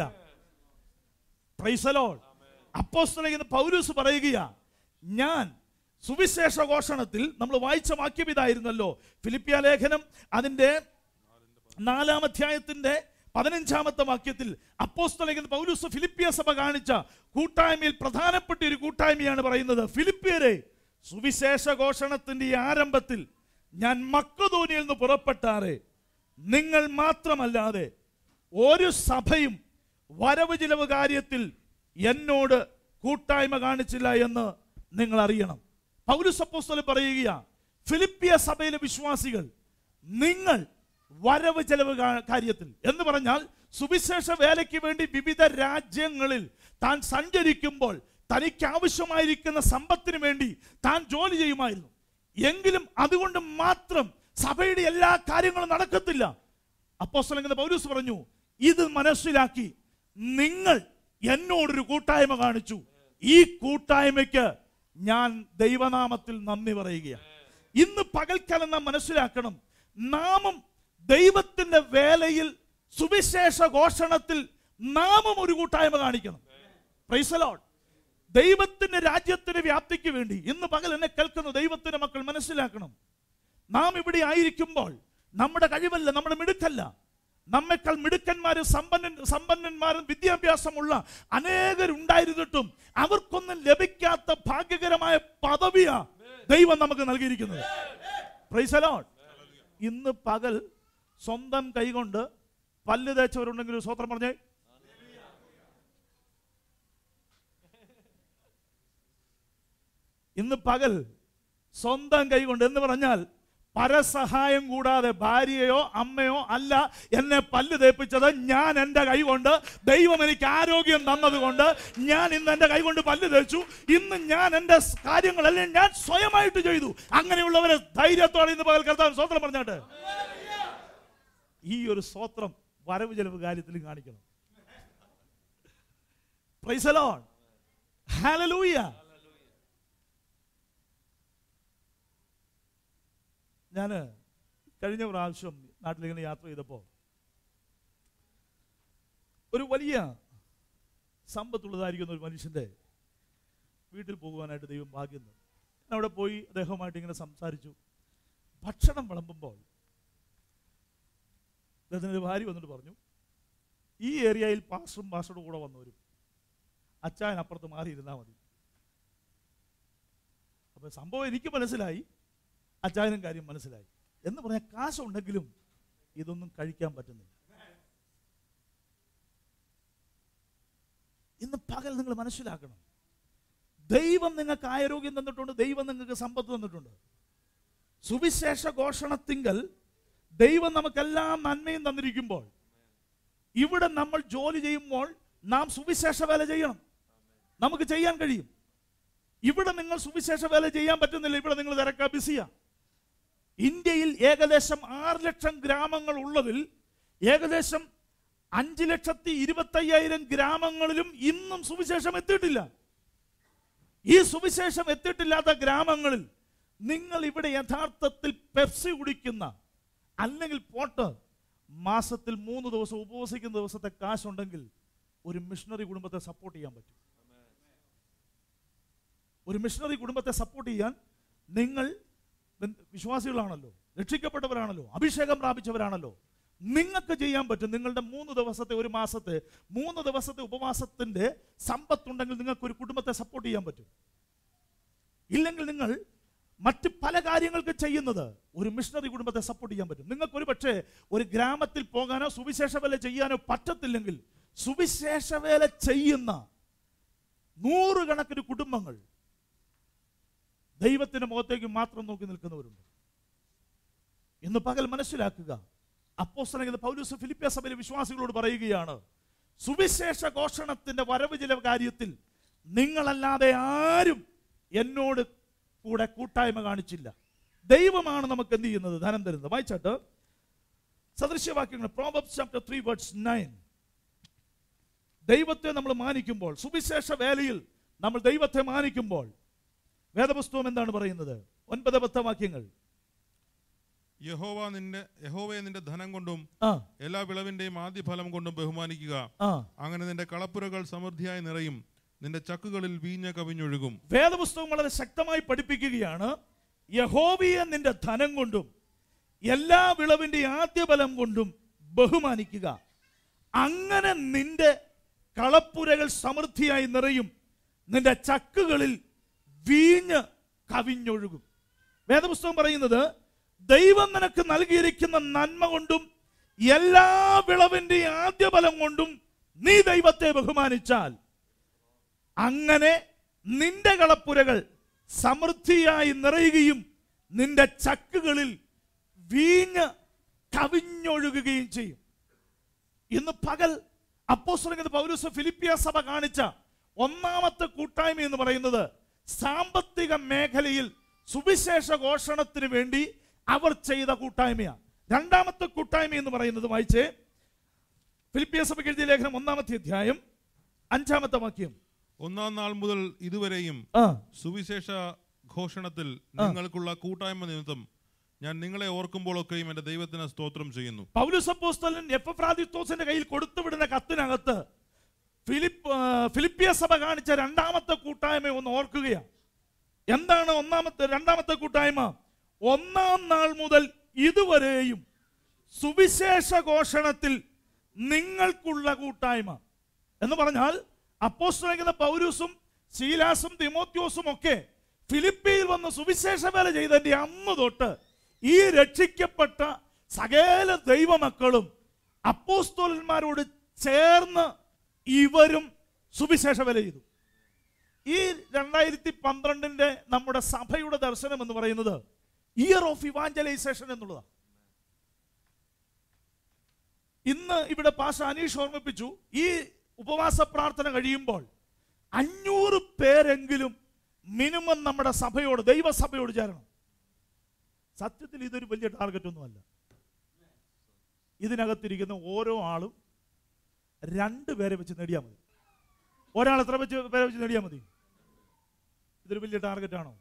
Praise the lord. അപ്പോസ്തലനായ പൗലൂസ് പറയുകയാ, ഞാൻ സുവിശേഷ ഘോഷണത്തിൽ നമ്മൾ വായിച്ച വാക്യം ഇതായിരുന്നല്ലോ, ഫിലിപ്പിയ ലേഖനം അതിന്റെ നാലാം അധ്യായത്തിന്റെ പതിനഞ്ചാമത്തെ വാക്യത്തിൽ അപ്പോസ്തലനായ പൗലൂസ് ഫിലിപ്പിയ സഭ കാണിച്ച കൂട്ടായ്മയിൽ പ്രധാനപ്പെട്ട ഒരു കൂട്ടായ്മയാണ് പറയുന്നത്. ഫിലിപ്പിയരെ, സുവിശേഷ ഘോഷണത്തിന്റെ ആരംഭത്തിൽ ഞാൻ മക്കദോനിയയിൽ നിന്ന് പുറപ്പെട്ടാറെ നിങ്ങൾ മാത്രമല്ലാതെ ഒരു സഭയും വരവ് ചിലവ് കാര്യത്തിൽ എന്നോട് കൂട്ടായ്മ കാണിച്ചില്ല എന്ന് നിങ്ങൾ അറിയണം. പൗലോസ് അപ്പോസ്തലൻ പറയുകയാ, ഫിലിപ്പിയ സഭയിലെ വിശ്വാസികൾ, നിങ്ങൾ വരവ് ചെലവ് കാര്യത്തിൽ എന്ന് പറഞ്ഞാൽ സുവിശേഷ വേലയ്ക്ക് വേണ്ടി വിവിധ രാജ്യങ്ങളിൽ താൻ സഞ്ചരിക്കുമ്പോൾ തനിക്ക് ആവശ്യമായിരിക്കുന്ന സമ്പത്തിന് വേണ്ടി താൻ ജോലി ചെയ്യുമായിരുന്നു. എങ്കിലും അതുകൊണ്ട് മാത്രം സഭയുടെ എല്ലാ കാര്യങ്ങളും നടക്കത്തില്ല. അപ്പോസ്തലനായ പൗലോസ് പറഞ്ഞു, ഇത് മനസ്സിലാക്കി നിങ്ങൾ എന്നോടൊരു കൂട്ടായ്മ കാണിച്ചു. ഈ കൂട്ടായ്മയ്ക്ക് ഞാൻ ദൈവനാമത്തിൽ നന്ദി പറയുകയാണ്. ഇന്ന് പകൽക്കാലം നാം മനസ്സിലാക്കണം, നാമും ദൈവത്തിന്റെ വേലയിൽ സുവിശേഷ ഘോഷണത്തിൽ നാമും ഒരു കൂട്ടായ്മ കാണിക്കണം. Praise the lord. ദൈവത്തിന്റെ രാജ്യത്തിന്റെ വ്യാപ്തിക്ക് വേണ്ടി ഇന്ന് പകൽ എന്നെ കേൾക്കുന്ന ദൈവത്തിന്റെ മക്കൾ മനസ്സിലാക്കണം, നാം ഇവിടെ ആയിരിക്കുമ്പോൾ നമ്മുടെ കഴിവല്ല, നമ്മുടെ മിടുക്കല്ല, നമ്മെക്കാൾ മിടുക്കന്മാരും സമ്പന്ന സമ്പന്നന്മാരും വിദ്യാഭ്യാസമുള്ള അനേകരുണ്ടായിരുന്നിട്ടും അവർക്കൊന്നും ലഭിക്കാത്ത ഭാഗ്യകരമായ പദവിയാ ദൈവം നമുക്ക് നൽകിയിരിക്കുന്നത്. Praise the lord. ഇന്ന് പകൽ സ്വന്തം കൈകൊണ്ട് പല്ല് തേച്ചവരുണ്ടെങ്കിൽ സ്വത്രം പറഞ്ഞേ. ഇന്ന് പകൽ സ്വന്തം കൈകൊണ്ട് എന്ന് പറഞ്ഞാൽ പരസഹായം കൂടാതെ ഭാര്യയോ അമ്മയോ അല്ല എന്നെ പല്ല് തേപ്പിച്ചത്, ഞാൻ എൻ്റെ കൈ കൊണ്ട്, ദൈവം എനിക്ക് ആരോഗ്യം തന്നതുകൊണ്ട് ഞാൻ ഇന്ന് എൻ്റെ കൈ കൊണ്ട് പല്ല് തേച്ചു. ഇന്ന് ഞാൻ എൻ്റെ കാര്യങ്ങളെല്ലാം ഞാൻ സ്വയമായിട്ട് ചെയ്തു. അങ്ങനെയുള്ളവരെ ധൈര്യത്തോടെ ഇന്ന് പകൽ കർത്താവിന് സ്തോത്രം പറഞ്ഞാട്ട് ഈ ഒരു സ്തോത്രം വരവ് ചെലവ് കാര്യത്തിലും കാണിക്കണം. Praise the lord. ഹല്ലേലൂയ. ഞാൻ കഴിഞ്ഞ പ്രാവശ്യം നാട്ടിലിങ്ങനെ യാത്ര ചെയ്തപ്പോൾ ഒരു വലിയ സമ്പത്തുള്ളതായിരിക്കുന്ന ഒരു മനുഷ്യൻ്റെ വീട്ടിൽ പോകുവാനായിട്ട് ദൈവം ഭാഗ്യം തന്നു. ഞാൻ അവിടെ പോയി അദ്ദേഹവുമായിട്ട് ഇങ്ങനെ സംസാരിച്ചു. ഭക്ഷണം വിളമ്പുമ്പോൾ അദ്ദേഹത്തിൻ്റെ ഭാര്യ വന്നിട്ട് പറഞ്ഞു, ഈ ഏരിയയിൽ പാസ്റ്ററും പാസ്റ്ററുടെ കൂടെ വന്നവരും അച്ചായൻ അപ്പുറത്ത് മാറിയിരുന്നാൽ മതി. അപ്പോൾ സംഭവം എനിക്ക് മനസ്സിലായി, അച്ചായനും കാര്യം മനസ്സിലായി. എന്ന് പറഞ്ഞാൽ കാശുണ്ടെങ്കിലും ഇതൊന്നും കഴിക്കാൻ പറ്റുന്നില്ല. ഇന്ന് പകൽ നിങ്ങൾ മനസ്സിലാക്കണം, ദൈവം നിങ്ങൾക്ക് ആരോഗ്യം തന്നിട്ടുണ്ട്, ദൈവം നിങ്ങൾക്ക് സമ്പത്ത് തന്നിട്ടുണ്ട്. സുവിശേഷ ഘോഷണത്തിങ്കൽ ദൈവം നമുക്കെല്ലാം നന്മയും തന്നിരിക്കുമ്പോൾ ഇവിടെ നമ്മൾ ജോലി ചെയ്യുമ്പോൾ നാം സുവിശേഷ വേല ചെയ്യണം. നമുക്ക് ചെയ്യാൻ കഴിയും. ഇവിടെ നിങ്ങൾ സുവിശേഷ വേല ചെയ്യാൻ പറ്റുന്നില്ല, ഇവിടെ നിങ്ങൾ തിരക്കാ ബിസിയാ. ഇന്ത്യയിൽ ഏകദേശം ആറ് ലക്ഷം ഗ്രാമങ്ങൾ ഉള്ളതിൽ ഏകദേശം അഞ്ച് ലക്ഷത്തി ഇരുപത്തി അയ്യായിരം ഗ്രാമങ്ങളിലും ഇന്നും സുവിശേഷം എത്തിയിട്ടില്ല. ഈ സുവിശേഷം എത്തിയിട്ടില്ലാത്ത ഗ്രാമങ്ങളിൽ നിങ്ങൾ ഇവിടെ യഥാർത്ഥത്തിൽ പെപ്സി കുടിക്കുന്ന അല്ലെങ്കിൽ പോട്ട് മാസത്തിൽ മൂന്ന് ദിവസം ഉപവസിക്കുന്ന ദിവസത്തെ കാശുണ്ടെങ്കിൽ ഒരു മിഷണറി കുടുംബത്തെ സപ്പോർട്ട് ചെയ്യാൻ പറ്റും. ഒരു മിഷണറി കുടുംബത്തെ സപ്പോർട്ട് ചെയ്യാൻ നിങ്ങൾ വിശ്വാസികളാണല്ലോ, രക്ഷിക്കപ്പെട്ടവരാണല്ലോ, അഭിഷേകം പ്രാപിച്ചവരാണല്ലോ, നിങ്ങൾക്ക് ചെയ്യാൻ പറ്റും. നിങ്ങളുടെ മൂന്ന് ദിവസത്തെ ഒരു മാസത്തെ മൂന്ന് ദിവസത്തെ ഉപവാസത്തിന്റെ സമ്പത്തുണ്ടെങ്കിൽ നിങ്ങൾക്ക് ഒരു കുടുംബത്തെ സപ്പോർട്ട് ചെയ്യാൻ പറ്റും. ഇല്ലെങ്കിൽ നിങ്ങൾ മറ്റ് പല കാര്യങ്ങൾക്ക് ചെയ്യുന്നത് ഒരു മിഷണറി കുടുംബത്തെ സപ്പോർട്ട് ചെയ്യാൻ പറ്റും. നിങ്ങൾക്ക് ഒരു പക്ഷേ ഒരു ഗ്രാമത്തിൽ പോകാനോ സുവിശേഷ വേല ചെയ്യാനോ പറ്റത്തില്ലെങ്കിൽ സുവിശേഷ വേല ചെയ്യുന്ന നൂറുകണക്കിന് കുടുംബങ്ങൾ ദൈവത്തിന്റെ മുഖത്തേക്ക് മാത്രം നോക്കി നിൽക്കുന്നവരുണ്ട്. ഇന്ന് പകൽ മനസ്സിലാക്കുക, അപ്പോസ്തലനായ പൗലോസ് ഫിലിപ്പിയ സഭയിലെ വിശ്വാസികളോട് പറയുകയാണ്, സുവിശേഷ ഘോഷണത്തിന്റെ വരവ് ചില കാര്യത്തിൽ നിങ്ങളല്ലാതെ ആരും എന്നോട് കൂടെ കൂട്ടായ്മ കാണിച്ചില്ല. ദൈവമാണ് നമുക്ക് എന്ത് ചെയ്യുന്നത്? ധനം തരുന്നത്. വായിച്ചാട്ട് സദൃശ്യവാക്യങ്ങൾ proverbs chapter three verse nine. ദൈവത്തെ നമ്മൾ മാനിക്കുമ്പോൾ, സുവിശേഷ വേലയിൽ നമ്മൾ ദൈവത്തെ മാനിക്കുമ്പോൾ വേദപുസ്തകം എന്താണ് പറയുന്നത്? ഒൻപത് പത്ത് വാക്യങ്ങൾ. യഹോവ നിന്റെ യഹോവയെ നിന്റെ ധനം കൊണ്ടും എല്ലാ വിളവിന്റെയും ആദ്യ ഫലം കൊണ്ടും ബഹുമാനിക്കുക. അങ്ങനെ നിന്റെ കളപ്പുരകൾ സമൃദ്ധിയായി നിറയും, നിന്റെ ചക്കുകളിൽ വീഞ്ഞ കവിഞ്ഞൊഴുകും. വേദപുസ്തകം വളരെ ശക്തമായി പഠിപ്പിക്കുകയാണ്, യഹോവയെ നിന്റെ ധനം കൊണ്ടും എല്ലാ വിളവിന്റെ ആദ്യ ഫലം കൊണ്ടും ബഹുമാനിക്കുക. അങ്ങനെ നിന്റെ കളപ്പുരകൾ സമൃദ്ധിയായി നിറയും, നിന്റെ ചക്കുകളിൽ വീഞ്ഞ് കവിഞ്ഞൊഴുകും. വേദപുസ്തകം പറയുന്നത്, ദൈവം നിനക്ക് നൽകിയിരിക്കുന്ന നന്മ കൊണ്ടും എല്ലാ വിളവിന്റെ ആദ്യ ഫലം കൊണ്ടും നീ ദൈവത്തെ ബഹുമാനിച്ചാൽ അങ്ങനെ നിന്റെ കളപ്പുരകൾ സമൃദ്ധിയായി നിറയുകയും നിന്റെ ചക്കുകളിൽ വീഞ്ഞ് കവിഞ്ഞൊഴുകുകയും ചെയ്യും. ഇന്ന് പകൽ അപ്പോസ്തലനായ പൗലോസ് ഫിലിപ്പിയ സഭ കാണിച്ച ഒന്നാമത്തെ കൂട്ടായ്മ എന്ന് പറയുന്നത് സാമ്പത്തിക മേഖലയിൽ സുവിശേഷ ഘോഷണത്തിന് വേണ്ടി അവർ ചെയ്ത കൂട്ടായ്മയാണ്. രണ്ടാമത്തെ കൂട്ടായ്മ എന്ന് പറയുന്നത് വായിച്ചേ, ഫിലിപ്പിയ സഭയ്ക്ക് എഴുതിയ ലേഖനം ഒന്നാമത്തെ അധ്യായം അഞ്ചാമത്തെ വാക്യം. ഒന്നാം നാൾ മുതൽ ഇതുവരെയും സുവിശേഷ ഘോഷണത്തിൽ നിങ്ങൾക്കുള്ള കൂട്ടായ്മ നിമിത്തം ഞാൻ നിങ്ങളെ ഓർക്കുമ്പോഴൊക്കെയും എന്റെ ദൈവത്തിന് സ്തോത്രം ചെയ്യുന്നു. പൗലോസ് അപ്പോസ്തലൻ എപ്പഫ്രാദിത്തോസിന്റെ കയ്യിൽ കൊടുത്തുവിടുന്ന കത്തിനകത്ത് ഫിലിപ്പ് ഫിലിപ്പിയ സഭ കാണിച്ച രണ്ടാമത്തെ കൂട്ടായ്മ ഒന്ന് ഓർക്കുകയാണ്. എന്താണ് ഒന്നാമത്തെ രണ്ടാമത്തെ കൂട്ടായ്മ? ഒന്നാം നാൾ മുതൽ ഇതുവരെയും സുവിശേഷ ഘോഷണത്തിൽ നിങ്ങൾക്കുള്ള കൂട്ടായ്മ എന്ന് പറഞ്ഞാൽ അപ്പോസ്തലനായ പൗലോസും ശീലാസും തിമോത്തിയോസും ഒക്കെ ഫിലിപ്പിയിൽ വന്ന് സുവിശേഷ വേല ചെയ്തതിന്റെ അന്ന് തൊട്ട് ഈ രക്ഷിക്കപ്പെട്ട സകല ദൈവമക്കളും അപ്പോസ്തലന്മാരോട് ചേർന്ന് ഇവരും സുവിശേഷ വേല ചെയ്തു. ഈ രണ്ടായിരത്തി പന്ത്രണ്ടിന്റെ നമ്മുടെ സഭയുടെ ദർശനം എന്ന് പറയുന്നത് ഇയർ ഓഫ് ഇവാഞ്ചലൈസേഷൻ എന്നുള്ളതാണ്. ഇന്ന് ഇവിടെ പാസ്റ്റർ അനീഷ് ഓർമ്മിപ്പിച്ചു, ഈ ഉപവാസ പ്രാർത്ഥന കഴിയുമ്പോൾ അഞ്ഞൂറ് പേരെങ്കിലും മിനിമം നമ്മുടെ സഭയോട് ദൈവസഭയോട് ചേരണം. സത്യത്തിൽ ഇതൊരു വലിയ ടാർഗറ്റ് ഒന്നുമല്ല. ഇതിനകത്തിരിക്കുന്ന ഓരോ ആളും രണ്ട് പേരെ വെച്ച് നേടിയാൽ മതി. ഒരാൾ എത്ര വെച്ച് പേരെ വെച്ച് നേടിയാൽ മതി? ഇതൊരു വലിയ ടാർഗറ്റ് ആണോ?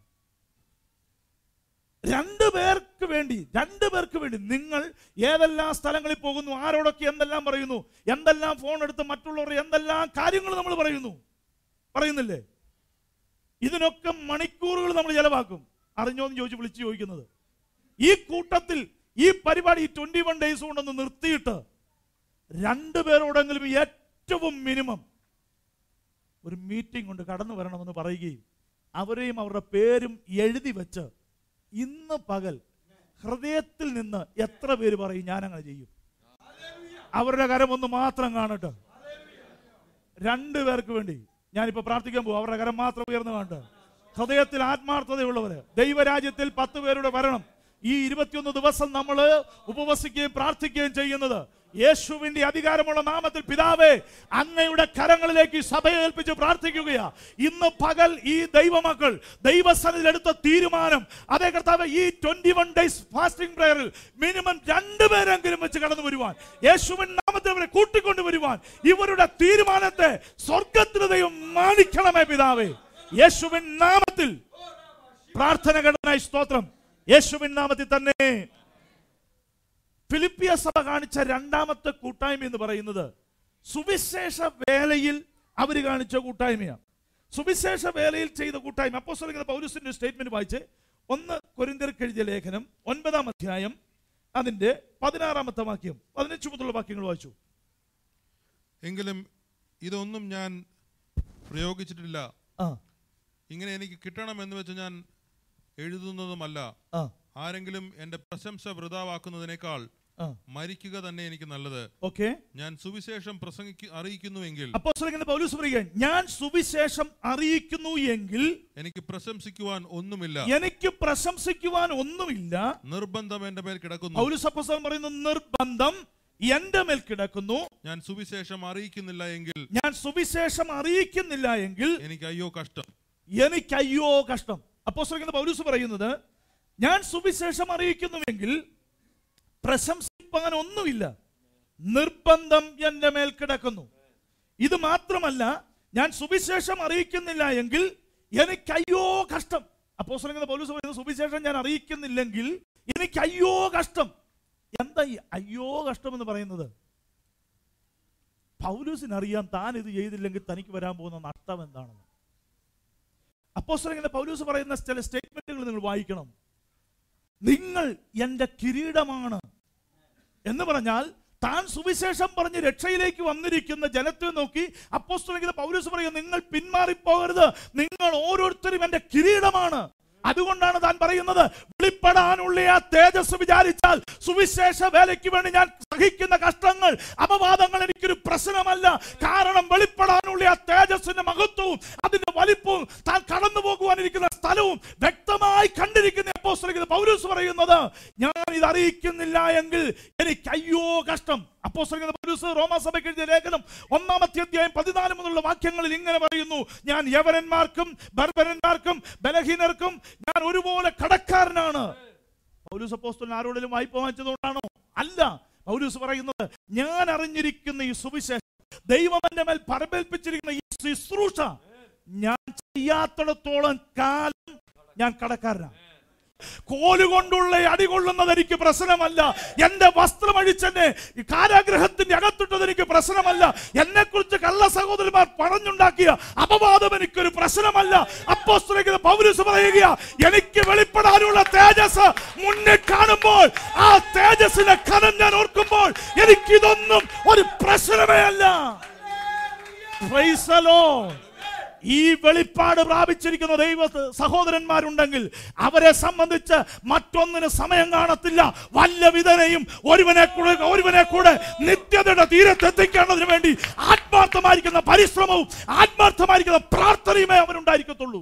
രണ്ടു പേർക്ക് വേണ്ടി രണ്ടു പേർക്ക് വേണ്ടി നിങ്ങൾ ഏതെല്ലാം സ്ഥലങ്ങളിൽ പോകുന്നു, ആരോടൊക്കെ എന്തെല്ലാം പറയുന്നു, എന്തെല്ലാം ഫോൺ എടുത്ത് മറ്റുള്ളവർ എന്തെല്ലാം കാര്യങ്ങൾ നമ്മൾ പറയുന്നു പറയുന്നില്ലേ? ഇതിനൊക്കെ മണിക്കൂറുകൾ നമ്മൾ ചെലവാക്കും. അറിഞ്ഞോന്ന് ചോദിച്ച് വിളിച്ച് ചോദിക്കുന്നത്. ഈ കൂട്ടത്തിൽ ഈ പരിപാടി ട്വന്റി വൺ ഡേയ്സ് കൊണ്ടൊന്ന് നിർത്തിയിട്ട് രണ്ടുപേരോടെങ്കിലും ഏറ്റവും മിനിമം ഒരു മീറ്റിംഗ് കൊണ്ട് കടന്നു വരണമെന്ന് പറയുകയും അവരെയും അവരുടെ പേരും എഴുതി വെച്ച് ഇന്ന് പകൽ ഹൃദയത്തിൽ നിന്ന് എത്ര പേര് പറയും ഞാൻ അങ്ങനെ ചെയ്യും? അവരുടെ കരം ഒന്ന് മാത്രം കാണട്ടെ. രണ്ടു പേർക്ക് വേണ്ടി ഞാനിപ്പോ പ്രാർത്ഥിക്കാൻ പോകും. അവരുടെ കരം മാത്രം ഉയർന്നു കാണട്ടെ. ഹൃദയത്തിൽ ആത്മാർത്ഥതയുള്ളവര് ദൈവരാജ്യത്തിൽ പത്ത് പേരുടെ വരണം. ഈ ഇരുപത്തിയൊന്ന് ദിവസം നമ്മൾ ഉപവസിക്കുകയും പ്രാർത്ഥിക്കുകയും ചെയ്യുന്നത് യേശുവിന്റെ അധികാരമുള്ള നാമത്തിൽ പിതാവേ അങ്ങയുടെ കരങ്ങളിലേക്ക് സഭയെ ഏൽപ്പിച്ച് പ്രാർത്ഥിക്കുകയാ. ഇന്ന് പകൽ ഈ ദൈവമക്കൾ ദൈവസന്നിധിയിൽ എടുത്ത തീരുമാനം, അതേ കർത്താവ്, ഈ ട്വന്റി വൺ ഡേയ്സ് ഫാസ്റ്റിംഗ് പ്രയറിൽ മിനിമം രണ്ടുപേരെങ്കിലും വെച്ച് കടന്നു വരുവാൻ, യേശുവിൻ നാമത്തിൽ അവരെ കൂട്ടിക്കൊണ്ടുവരുവാൻ ഇവരുടെ തീരുമാനത്തെ സ്വർഗത്തിന് ദൈവം മാനിക്കണമേ പിതാവേ. യേശുവിൻ നാമത്തിൽ പ്രാർത്ഥന ഘടനായി സ്തോത്രം. യേശുവിൻ നാമത്തിൽ തന്നെ. ഫിലിപ്പിയ സഭ കാണിച്ച രണ്ടാമത്തെ കൂട്ടായ്മ എന്ന് പറയുന്നത് സുവിശേഷ വേലയിൽ അവർ കാണിച്ച കൂട്ടായ്മയാണ്. സുവിശേഷ വേലയിൽ ചെയ്ത കൂട്ടായ്മ അപ്പോസ്തലനായ പൗലോസിന്റെ സ്റ്റേറ്റ്മെന്റ് വായിച്ച് ഒന്ന് കൊരിന്ത്യർക്ക് എഴുതിയ ലേഖനം ഒൻപതാം അധ്യായം അതിന്റെ പതിനാറാമത്തെ വാക്യം പതിനഞ്ച് മുതലുള്ള വാക്യങ്ങൾ വായിച്ചു. എങ്കിലും ഇതൊന്നും ഞാൻ പ്രയോഗിച്ചിട്ടില്ല, ഇങ്ങനെ എനിക്ക് കിട്ടണം എന്ന് വെച്ച് ഞാൻ എഴുതുന്നതുമല്ല. ആരെങ്കിലും എന്റെ പ്രശംസ വൃഥാവാക്കുന്നതിനേക്കാൾ മരിക്കുക തന്നെ എനിക്ക് നല്ലത്. ഓക്കെ, ഞാൻ സുവിശേഷം പ്രസംഗിക്കു അറിയിക്കുന്നുവെങ്കിൽ അപ്പോസ്തലനായ പൗലോസ് പറയുകയാണ്, ഞാൻ സുവിശേഷം അറിയിക്കുന്നു എങ്കിൽ എനിക്ക് പ്രശംസിക്കുവാൻ ഒന്നുമില്ല. എനിക്ക് പ്രശംസിക്കുവാൻ ഒന്നുമില്ല. നിർബന്ധം എന്റെ മേൽ കിടക്കുന്നു. പൗലോസ് അപ്പോസ്തലൻ പറയുന്നു, നിർബന്ധം എന്റെ മേൽ കിടക്കുന്നു. ഞാൻ സുവിശേഷം അറിയിക്കുന്നില്ല എങ്കിൽ ഞാൻ സുവിശേഷം അറിയിക്കുന്നില്ല എങ്കിൽ എനിക്ക് അയ്യോ കഷ്ടം, എനിക്ക് അയ്യോ കഷ്ടം. അപ്പോസ്തലൻ പൗലോസ് പറയുന്നത്, ഞാൻ സുവിശേഷം അറിയിക്കുന്നുവെങ്കിൽ പ്രശംസിപ്പാൻ ഒന്നുമില്ല, നിർബന്ധം എന്റെ മേൽ കിടക്കുന്നു. ഇത് മാത്രമല്ല, ഞാൻ സുവിശേഷം അറിയിക്കുന്നില്ല എങ്കിൽ എനിക്ക് അയ്യോ കഷ്ടം. അപ്പോസ്തലൻ പൗലോസ് പറയുന്നത്, സുവിശേഷം ഞാൻ അറിയിക്കുന്നില്ലെങ്കിൽ എനിക്ക് അയ്യോ കഷ്ടം. എന്താ ഈ അയ്യോ കഷ്ടം എന്ന് പറയുന്നത്? പൗലോസിനറിയാം താൻ ഇത് ചെയ്തില്ലെങ്കിൽ തനിക്ക് വരാൻ പോകുന്ന നഷ്ടം എന്താണെന്ന്. അപ്പോസ്തലൻ പൗലോസ് പറയുന്ന ചില സ്റ്റേറ്റ്മെന്റുകൾ നിങ്ങൾ വായിക്കണം. നിങ്ങൾ എന്റെ കിരീടമാണ് എന്ന് പറഞ്ഞാൽ, താൻ സുവിശേഷം പറഞ്ഞ് രക്ഷയിലേക്ക് വന്നിരിക്കുന്ന ജനത്തെ നോക്കി അപ്പോസ്തലൻ പൗലോസ് പറയുന്നത്, നിങ്ങൾ പിന്മാറിപ്പോകരുത്, നിങ്ങൾ ഓരോരുത്തരും എന്റെ കിരീടമാണ്. അതുകൊണ്ടാണ് താൻ പറയുന്നത്, വെളിപ്പെടാനുള്ള ആ തേജസ് വിചാരിച്ചാൽ സുവിശേഷ വേലയ്ക്ക് വേണ്ടി ഞാൻ സഹിക്കുന്ന കഷ്ടങ്ങൾ, അപവാദങ്ങൾ എനിക്കൊരു പ്രശ്നമല്ല. കാരണം വെളിപ്പെടാനുള്ള ആ തേജസ്സിന്റെ മഹത്വവും അതിന്റെ വലിപ്പവും താൻ കടന്നു പോകുവാനിരിക്കുന്ന സ്ഥലവും വ്യക്തമായി കണ്ടിരിക്കുന്ന അപ്പോസ്തലൻ പൗലോസ് പറയുന്നത്, ഞാൻ ഇത് അറിയിക്കുന്നില്ല എങ്കിൽ എനിക്ക് അയ്യോ കഷ്ടം. അപ്പോസ്തലൻ പൗലോസ് റോമാസഭയ്ക്ക് എഴുതിയ ലേഖനം ഒന്നാമത്തെ അധ്യായം പതിനാല് മുതലുള്ള വാക്യങ്ങളിൽ ഇങ്ങനെ പറയുന്നു, ഞാൻ യവനന്മാർക്കും ബർബരന്മാർക്കും ബലഹീനർക്കും ഞാൻ ഒരുപോലെ കടക്കാരനാണ്. പൗലോസ് അപ്പോസ്തലൻ ആരോടെങ്കിലും വായ്പ വാങ്ങിച്ചതുകൊണ്ടാണോ? അല്ല. പൗലോസ് പറയുന്നത്, ഞാൻ അറിഞ്ഞിരിക്കുന്ന ഈ സുവിശേഷം, ദൈവം എന്റെ മേൽ പരമേൽപ്പിച്ചിരിക്കുന്ന ഈ ശുശ്രൂഷ ഞാൻ ചെയ്യാത്തിടത്തോളം കാലം ഞാൻ കടക്കാരനാണ്. കോലുകൊണ്ടുള്ള അടികൊള്ളുന്നത് എനിക്ക് പ്രശ്നമല്ല. എന്റെ വസ്ത്രം അഴിച്ചെന്നെ കാരാഗ്രഹത്തിന്റെ അകത്തിട്ടത് എനിക്ക് പ്രശ്നമല്ല. എന്നെ കുറിച്ച് കള്ള സഹോദരന്മാർ പറഞ്ഞുണ്ടാക്കിയ അപവാദം എനിക്കൊരു പ്രശ്നമല്ല. അപ്പോസ്തലൻ പൗലോസ് പറയുക, എനിക്ക് വെളിപ്പെടാനുള്ള തേജസ് മുന്നിൽ കാണുമ്പോൾ, ആ തേജസ്സിന്റെ കനം ഞാൻ ഓർക്കുമ്പോൾ എനിക്കിതൊന്നും ഒരു പ്രശ്നമേ അല്ല. Praise the lord. ഈ വെളിപ്പാട് പ്രാപിച്ചിരിക്കുന്ന ദൈവ സഹോദരന്മാരുണ്ടെങ്കിൽ അവരെ സംബന്ധിച്ച് മറ്റൊന്നിന് സമയം കാണത്തില്ല. വല്ല വിധനെയും ഒരുവനെ കൂടെ ഒരുവനെ കൂടെ നിത്യതയുടെ തീരത്തെത്തിക്കേണ്ടതിന് വേണ്ടി ആത്മാർത്ഥമായിരിക്കുന്ന പരിശ്രമവും ആത്മാർത്ഥമായിരിക്കുന്ന പ്രാർത്ഥനയുമേ അവനുണ്ടായിരിക്കത്തുള്ളൂ.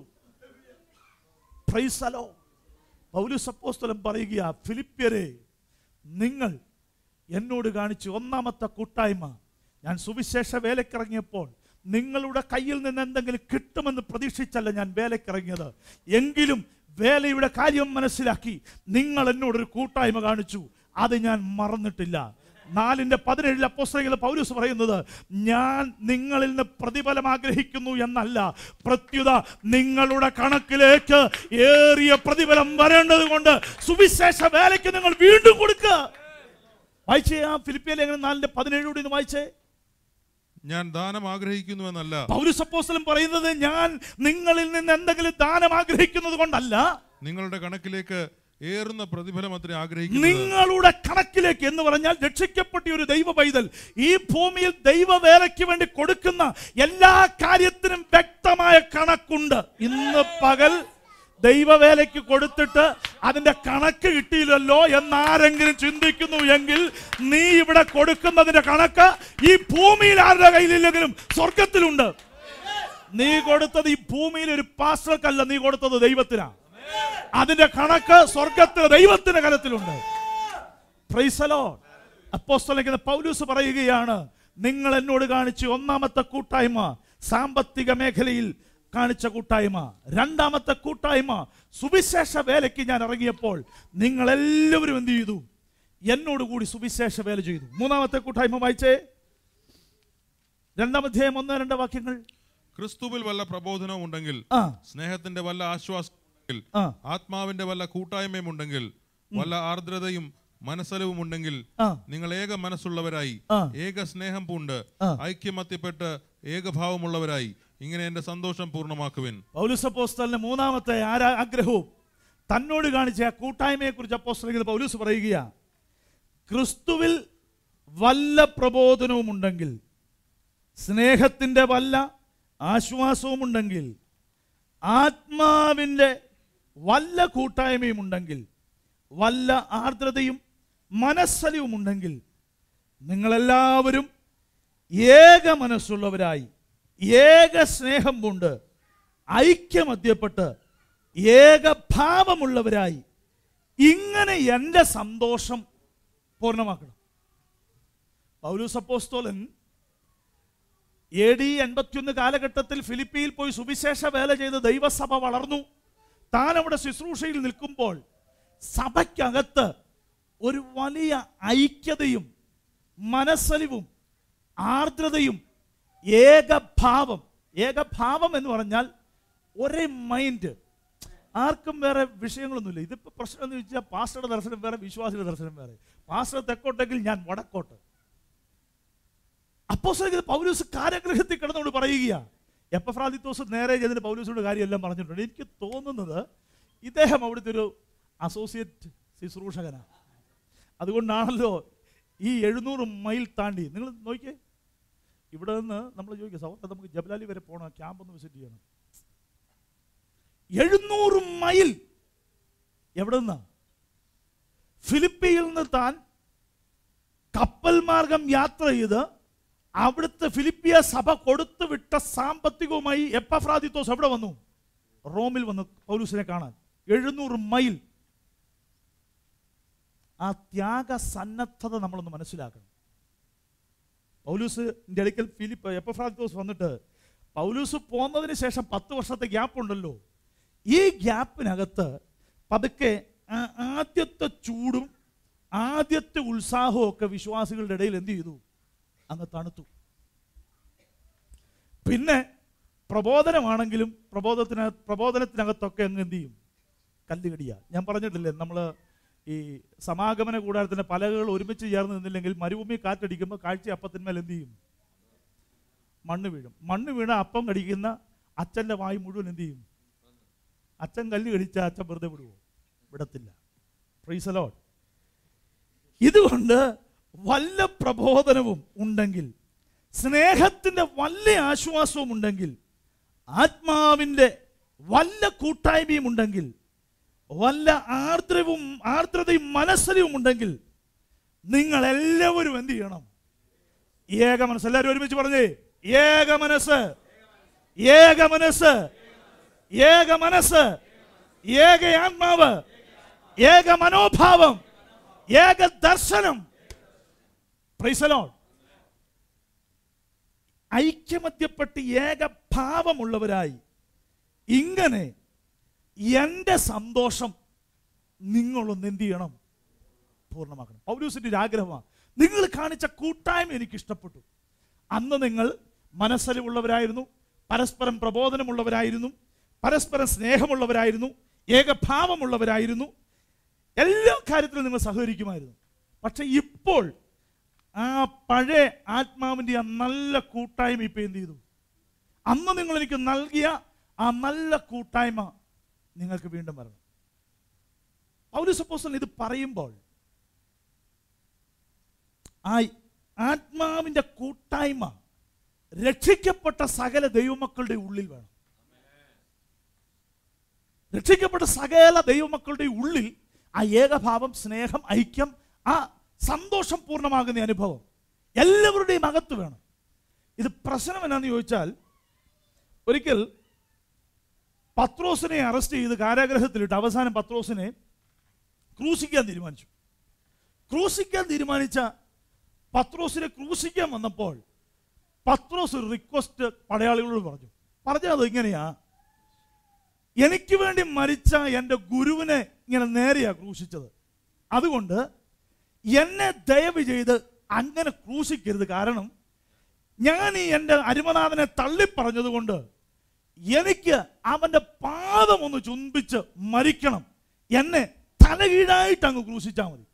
Praise the lord. പൗലോസ് അപ്പോസ്തലൻ പറയുക, ഫിലിപ്പ്യരെ, നിങ്ങൾ എന്നോട് കാണിച്ചു ഒന്നാമത്തെ കൂട്ടായ്മ, ഞാൻ സുവിശേഷ വേലക്കിറങ്ങിയപ്പോൾ നിങ്ങളുടെ കയ്യിൽ നിന്ന് എന്തെങ്കിലും കിട്ടുമെന്ന് പ്രതീക്ഷിച്ചല്ല ഞാൻ വേലക്കിറങ്ങിയത്. എങ്കിലും വേലയുടെ കാര്യം മനസ്സിലാക്കി നിങ്ങൾ എന്നോടൊരു കൂട്ടായ്മ കാണിച്ചു, അത് ഞാൻ മറന്നിട്ടില്ല. നാലിന്റെ പതിനേഴിൽ അപ്പോസ്തലൻ പൗലോസ് പറയുന്നത്, ഞാൻ നിങ്ങളിൽ നിന്ന് പ്രതിഫലം ആഗ്രഹിക്കുന്നു എന്നല്ല, പ്രത്യുത നിങ്ങളുടെ കണക്കിലേക്ക് ഏറിയ പ്രതിഫലം വരേണ്ടത് കൊണ്ട് സുവിശേഷ വേലയ്ക്ക് നിങ്ങൾ വീണ്ടും കൊടുക്കുക. വായിച്ചേ ആ ഫിലിപ്പിയ ലേഖനം നാലിന്റെ പതിനേഴോട് ഇന്ന് വായിച്ചേ. ഞാൻ ദാനം ആഗ്രഹിക്കുന്നുവെന്നല്ല. പൗലോസ് അപ്പോസ്തലൻ പറയുന്നത്, ഞാൻ നിങ്ങളിൽ നിന്ന് എന്തെങ്കിലും ദാനം ആഗ്രഹിക്കുന്നത് കൊണ്ടല്ല, നിങ്ങളുടെ കണക്കിലേക്ക് ഏറുന്ന പ്രതിഫലം അത്ര ആഗ്രഹിക്കുന്നു. നിങ്ങളുടെ കണക്കിലേക്ക് എന്ന് പറഞ്ഞാൽ, രക്ഷിക്കപ്പെട്ട ഒരു ദൈവ പൈതൽ ഈ ഭൂമിയിൽ ദൈവവേലയ്ക്ക് വേണ്ടി കൊടുക്കുന്ന എല്ലാ കാര്യത്തിനും വ്യക്തമായ കണക്കുണ്ട്. ഇന്ന് പകൽ ദൈവവേലയ്ക്ക് കൊടുത്തിട്ട് അതിന്റെ കണക്ക് കിട്ടിയില്ലല്ലോ എന്നാരെങ്കിലും ചിന്തിക്കുന്നു എങ്കിൽ, നീ ഇവിടെ കൊടുക്കുന്നതിന്റെ കണക്ക് ഈ ഭൂമിയിൽ ആരുടെ കയ്യിലില്ലെങ്കിലും സ്വർഗത്തിലുണ്ട്. നീ കൊടുത്തത് ഈ ഭൂമിയിൽ ഒരു പാസ്റ്റർക്കല്ല, നീ കൊടുത്തത് ദൈവത്തിനാണ്. അതിന്റെ കണക്ക് സ്വർഗത്തിലെ ദൈവത്തിന്റെ കരത്തിലുണ്ട്. Price the Lord. അപ്പോസ്തലൻ പൗലോസ് പറയുകയാണ്, നിങ്ങൾ എന്നോട് കാണിച്ച ഒന്നാമത്തെ കൂട്ടായ്മ സാമ്പത്തിക മേഖലയിൽ കാണിച്ച കൂട്ടായ്മ. രണ്ടാമത്തെ കൂട്ടായ്മ, സുവിശേഷ വേലയ്ക്ക് ഞാൻ ഇറങ്ങിയപ്പോൾ നിങ്ങൾ എല്ലാവരും എന്ത് ചെയ്തു? എന്നോട് കൂടി സുവിശേഷ വേല ചെയ്തു. മൂന്നാമത്തെ കൂട്ടായ്മ വായിച്ചേ, രണ്ടാം അധ്യായം ഒന്ന് രണ്ട് വാക്യങ്ങൾ. ക്രിസ്തുവിൽ വല്ല പ്രബോധനവും ഉണ്ടെങ്കിൽ, സ്നേഹത്തിന്റെ വല്ല ആശ്വാസം ഉണ്ടെങ്കിൽ, ആത്മാവിന്റെ വല്ല കൂട്ടായ്മയും ഉണ്ടെങ്കിൽ, വല്ല ആർദ്രതയും മനസ്സലവും ഉണ്ടെങ്കിൽ, നിങ്ങൾ ഏക മനസ്സുള്ളവരായി ഏക സ്നേഹം പൂണ്ട് ഐക്യമത്യപ്പെട്ട് ഏകഭാവമുള്ളവരായി ഇങ്ങനെ എന്റെ സന്തോഷം പൂർണ്ണമാക്കുവിൻ. പൗലോസ് അപ്പോസ്തലന്റെ മൂന്നാമത്തെ ആഗ്രഹവും തന്നോട് കാണിച്ച ആ കൂട്ടായ്മയെ കുറിച്ച് അപ്പോസ്തലൻ പൗലോസ് പറയുക, ക്രിസ്തുവിൽ വല്ല പ്രബോധനവും ഉണ്ടെങ്കിൽ, സ്നേഹത്തിന്റെ വല്ല ആശ്വാസവും ഉണ്ടെങ്കിൽ, ആത്മാവിന്റെ വല്ല കൂട്ടായ്മയും ഉണ്ടെങ്കിൽ, വല്ല ആർദ്രതയും മനസ്സലിവും ഉണ്ടെങ്കിൽ, നിങ്ങളെല്ലാവരും ഏക മനസ്സുള്ളവരായി ഏക സ്നേഹം കൊണ്ട് ഐക്യമധ്യപ്പെട്ട് ഏകഭാവമുള്ളവരായി ഇങ്ങനെ എൻ്റെ സന്തോഷം പൂർണ്ണമാക്കണം. പൗലോസ് അപ്പോസ്തലൻ എ ഡി എൺപത്തിയൊന്ന് കാലഘട്ടത്തിൽ ഫിലിപ്പിയിൽ പോയി സുവിശേഷ വേല ചെയ്ത് ദൈവസഭ വളർന്നു. താൻ അവിടെ ശുശ്രൂഷയിൽ നിൽക്കുമ്പോൾ സഭയ്ക്കകത്ത് ഒരു വലിയ ഐക്യതയും മനസ്സലിവും ആർദ്രതയും ഏകഭാവം. ഏകഭാവം എന്ന് പറഞ്ഞാൽ ഒരേ മൈൻഡ്, ആർക്കും വേറെ വിഷയങ്ങളൊന്നുമില്ല. ഇതിപ്പോ പ്രശ്നം എന്ന് വെച്ചാൽ പാസ്റ്ററുടെ ദർശനം വേറെ, വിശ്വാസിയുടെ ദർശനം വേറെ. പാസ്റ്റർ തെക്കോട്ടെങ്കിൽ ഞാൻ വടക്കോട്ട്. അപ്പോസ്തലൻ പൗലോസ് കാരാഗൃഹത്തിൽ കിടന്നുകൊണ്ട് പറയുക. എപ്പഫ്രാദിത്തോസ് നേരെ ചെന്നിട്ട് പൗലോസിനോട് കാര്യമെല്ലാം പറഞ്ഞിട്ടുണ്ട്. എനിക്ക് തോന്നുന്നത് ഇദ്ദേഹം അവിടുത്തെ ഒരു അസോസിയേറ്റ് ശുശ്രൂഷകനാണ്. അതുകൊണ്ടാണല്ലോ ഈ എഴുന്നൂറ് മൈൽ താണ്ടി. നിങ്ങൾ നോക്കിയേ, ഇവിടെ നിന്ന് നമ്മൾ ചോദിക്കുക, സഹോദരൻ നമുക്ക് ജബലാലി വരെ പോകണം, ക്യാമ്പ് ഒന്ന് വിസിറ്റ് ചെയ്യണം. എഴുന്നൂറ് മൈൽ എവിടെ നിന്നാ? ഫിലിപ്പിയിൽ നിന്ന് താൻ കപ്പൽ മാർഗം യാത്ര ചെയ്ത് അവിടുത്തെ ഫിലിപ്പിയ സഭ കൊടുത്തു വിട്ട സാമ്പത്തികവുമായി എപ്പഫ്രാദിത്തോസ് എവിടെ വന്നു? റോമിൽ വന്നു പൗലോസിനെ കാണാൻ. എഴുന്നൂറ് മൈൽ. ആ ത്യാഗ സന്നദ്ധത നമ്മളൊന്ന് മനസ്സിലാക്കണം. പൗലോസിന്റെ അടുക്കൽ ഫിലിപ്പ് എപ്പഫ്രാദിത്തോസ് വന്നിട്ട് പൗലോസ് പോന്നതിന് ശേഷം പത്ത് വർഷത്തെ ഗ്യാപ്പ് ഉണ്ടല്ലോ. ഈ ഗ്യാപ്പിനകത്ത് പതുക്കെ ആദ്യത്തെ ചൂടും ആദ്യത്തെ ഉത്സാഹവും ഒക്കെ വിശ്വാസികളുടെ ഇടയിൽ എന്ത് ചെയ്തു? അങ്ങ് തണുത്തു. പിന്നെ പ്രബോധനമാണെങ്കിലും പ്രബോധത്തിന് പ്രബോധനത്തിനകത്തൊക്കെ അങ്ങ് എന്ത് ചെയ്യും? കല്ലുകടിയാ. ഞാൻ പറഞ്ഞിട്ടില്ലേ, നമ്മൾ ഈ സമാഗമന കൂടാരത്തിന്റെ പലകൾ ഒരുമിച്ച് ചേർന്ന് നിന്നില്ലെങ്കിൽ മരുഭൂമി കാറ്റടിക്കുമ്പോൾ കാഴ്ച അപ്പത്തിന്മേൽ എന്ത് ചെയ്യും? മണ്ണ് വീഴും. മണ്ണ് വീണ അപ്പം കടിക്കുന്ന അച്ഛൻ്റെ വായു മുഴുവൻ എന്ത് ചെയ്യും? അച്ഛൻ കല്ല് കടിച്ച അച്ഛൻ വെറുതെ വിടുവോ? വിടത്തില്ല. Praise the lord. ഇതുകൊണ്ട് വല്ല പ്രബോധനവും ഉണ്ടെങ്കിൽ, സ്നേഹത്തിന്റെ വല്ല ആശ്വാസവും ഉണ്ടെങ്കിൽ, ആത്മാവിന്റെ വല്ല കൂട്ടായ്മയും ഉണ്ടെങ്കിൽ, വല്ല ആർദ്രവും ആർദ്രതയും മനസ്സലിവും ഉണ്ടെങ്കിൽ, നിങ്ങൾ എല്ലാവരും എന്ത് ചെയ്യണം? ഏക മനസ്സ്. എല്ലാവരും ഒരുമിച്ച് പറഞ്ഞേ, ഏക മനസ്സ്, ഏക മനസ്സ്, ഏക മനസ്സ്, ഏക ആത്മാവ്, ഏക മനോഭാവം, ഏക ദർശനം. Praise the lord. ഐക്യമധ്യപ്പെട്ട് ഏകഭാവമുള്ളവരായി ഇങ്ങനെ എൻ്റെ സന്തോഷം നിങ്ങളൊന്ന് എന്ത് ചെയ്യണം? പൂർണ്ണമാക്കണം. പൗലോസിന്റെ ഒരു ആഗ്രഹമാണ്. നിങ്ങൾ കാണിച്ച കൂട്ടായ്മ എനിക്ക് ഇഷ്ടപ്പെട്ടു. അന്ന് നിങ്ങൾ മനസ്സലിവുള്ളവരായിരുന്നു, പരസ്പരം പ്രബോധനമുള്ളവരായിരുന്നു, പരസ്പരം സ്നേഹമുള്ളവരായിരുന്നു, ഏകഭാവമുള്ളവരായിരുന്നു, എല്ലാ കാര്യത്തിലും നിങ്ങൾ സഹകരിക്കുമായിരുന്നു. പക്ഷെ ഇപ്പോൾ ആ പഴയ ആത്മാവിൻ്റെ ആ നല്ല കൂട്ടായ്മ ഇപ്പം എന്ത് ചെയ്തു? അന്ന് നിങ്ങൾ എനിക്ക് നൽകിയ ആ നല്ല കൂട്ടായ്മ നിങ്ങൾക്ക് വീണ്ടും വരണം. പൗലോസ് അപ്പോസ്തലൻ ഇത് പറയുമ്പോൾ ആ ആത്മാവിൻ്റെ കൂട്ടായ്മ രക്ഷിക്കപ്പെട്ട സകല ദൈവമക്കളുടെ ഉള്ളിൽ വേണം. രക്ഷിക്കപ്പെട്ട സകല ദൈവമക്കളുടെ ഉള്ളിൽ ആ ഏകഭാവം, സ്നേഹം, ഐക്യം, ആ സന്തോഷം പൂർണ്ണമാകുന്ന അനുഭവം എല്ലാവരുടെയും അകത്ത് വേണം. ഇത് പ്രശ്നം എന്നാന്ന് ചോദിച്ചാൽ, ഒരിക്കൽ പത്രോസിനെ അറസ്റ്റ് ചെയ്ത് കാരാഗ്രഹത്തിലിട്ട് അവസാനം പത്രോസിനെ ക്രൂശിക്കാൻ തീരുമാനിച്ചു. ക്രൂശിക്കാൻ തീരുമാനിച്ച പത്രോസിനെ ക്രൂശിക്കാൻ വന്നപ്പോൾ പത്രോസ് ഒരു റിക്വസ്റ്റ് പടയാളികളോട് പറഞ്ഞു. പറഞ്ഞത് ഇങ്ങനെയാ, എനിക്ക് വേണ്ടി മരിച്ച എൻ്റെ ഗുരുവിനെ ഇങ്ങനെ നേരെയാ ക്രൂശിച്ചത്. അതുകൊണ്ട് എന്നെ ദയവ് ചെയ്ത് അങ്ങനെ ക്രൂശിക്കരുത്. കാരണം ഞാൻ ഈ എൻ്റെ അരുമനാഥനെ തള്ളിപ്പറഞ്ഞതുകൊണ്ട് എനിക്ക് അവൻ്റെ പാദം ഒന്ന് ചുംബിച്ച് മരിക്കണം. എന്നെ തലകീഴായിട്ട് അങ്ങ് ക്രൂശിച്ചാൽ മതി.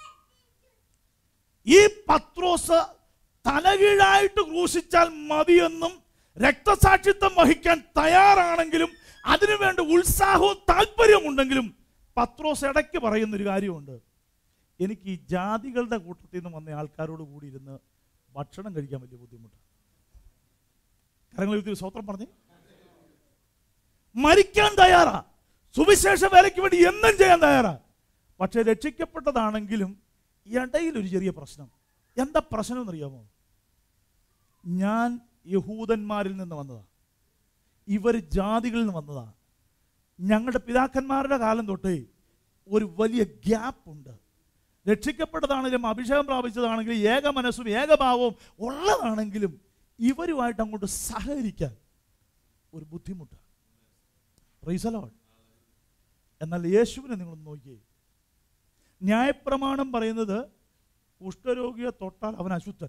ഈ പത്രോസ് തലകീഴായിട്ട് ക്രൂശിച്ചാൽ മതിയെന്നും രക്തസാക്ഷിത്വം വഹിക്കാൻ തയ്യാറാണെങ്കിലും അതിനുവേണ്ട ഉത്സാഹവും താല്പര്യവും ഉണ്ടെങ്കിലും പത്രോസ് ഇടയ്ക്ക് പറയുന്നൊരു കാര്യമുണ്ട്. എനിക്ക് ഈ ജാതികളുടെ കൂട്ടത്തിൽ നിന്ന് വന്ന ആൾക്കാരോട് കൂടി ഇരുന്ന് ഭക്ഷണം കഴിക്കാൻ വലിയ ബുദ്ധിമുട്ടാണ്. കരങ്ങളിൽ സ്വത്രം പറഞ്ഞേ, മരിക്കാൻ തയ്യാറാ, സുവിശേഷ വേലയ്ക്ക് വേണ്ടി എന്നും ചെയ്യാൻ തയ്യാറാ. പക്ഷെ രക്ഷിക്കപ്പെട്ടതാണെങ്കിലും ഇടയിൽ ഒരു ചെറിയ പ്രശ്നം. എന്താ പ്രശ്നം എന്നറിയാമോ? ഞാൻ യഹൂദന്മാരിൽ നിന്ന് വന്നതാ, ഇവർ ജാതികളിൽ നിന്ന് വന്നതാ. ഞങ്ങളുടെ പിതാക്കന്മാരുടെ കാലം തൊട്ടേ ഒരു വലിയ ഗ്യാപ്പ് ഉണ്ട്. രക്ഷിക്കപ്പെട്ടതാണെങ്കിലും അഭിഷേകം പ്രാപിച്ചതാണെങ്കിലും ഏക മനസ്സും ഏകഭാവവും ഉള്ളതാണെങ്കിലും ഇവരുമായിട്ട് അങ്ങോട്ട് സഹകരിക്കാൻ ഒരു ബുദ്ധിമുട്ട്. Praise the lord. എന്നാൽ യേശുവിനെ നിങ്ങൾ നോക്കിയേ. ന്യായപ്രമാണം പറയുന്നത് കുഷ്ഠരോഗിയെ തൊട്ടാൽ അവൻ അശുദ്ധൻ.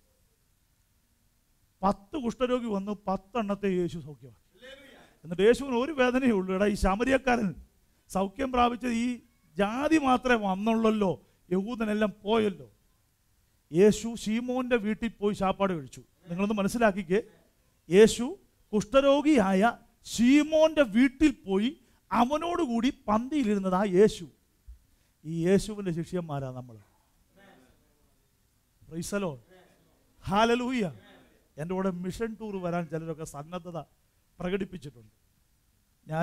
പത്ത് കുഷ്ഠരോഗി വന്നു, പത്തെണ്ണത്തെ യേശു സൗഖ്യമാക്കി. എന്നിട്ട് യേശുവിന് ഒരു വേദനയേ ഉള്ളൂ. എടാ, ഈ ശമരിയക്കാരൻ സൗഖ്യം പ്രാപിച്ചത് ഈ ജാതി മാത്രമേ വന്നുള്ളല്ലോ, യഹൂദനെല്ലാം പോയല്ലോ. യേശു ശീമോന്റെ വീട്ടിൽ പോയി ശാപ്പാട് കഴിച്ചു. നിങ്ങളൊന്ന് മനസ്സിലാക്കിക്കേ. യേശു കുഷ്ഠരോഗിയായ ശീമോന്റെ വീട്ടിൽ പോയി അവനോടുകൂടി പന്തിയിലിരുന്നതാ യേശു. ഈ യേശുവിന്റെ ശിഷ്യന്മാരാ നമ്മൾ. Praise the lord. ഹല്ലേലൂയ. എൻ്റെ കൂടെ മിഷൻ ടൂർ വരാൻ ചിലരൊക്കെ സന്നദ്ധത പ്രകടിപ്പിച്ചിട്ടുണ്ട്. ഞാൻ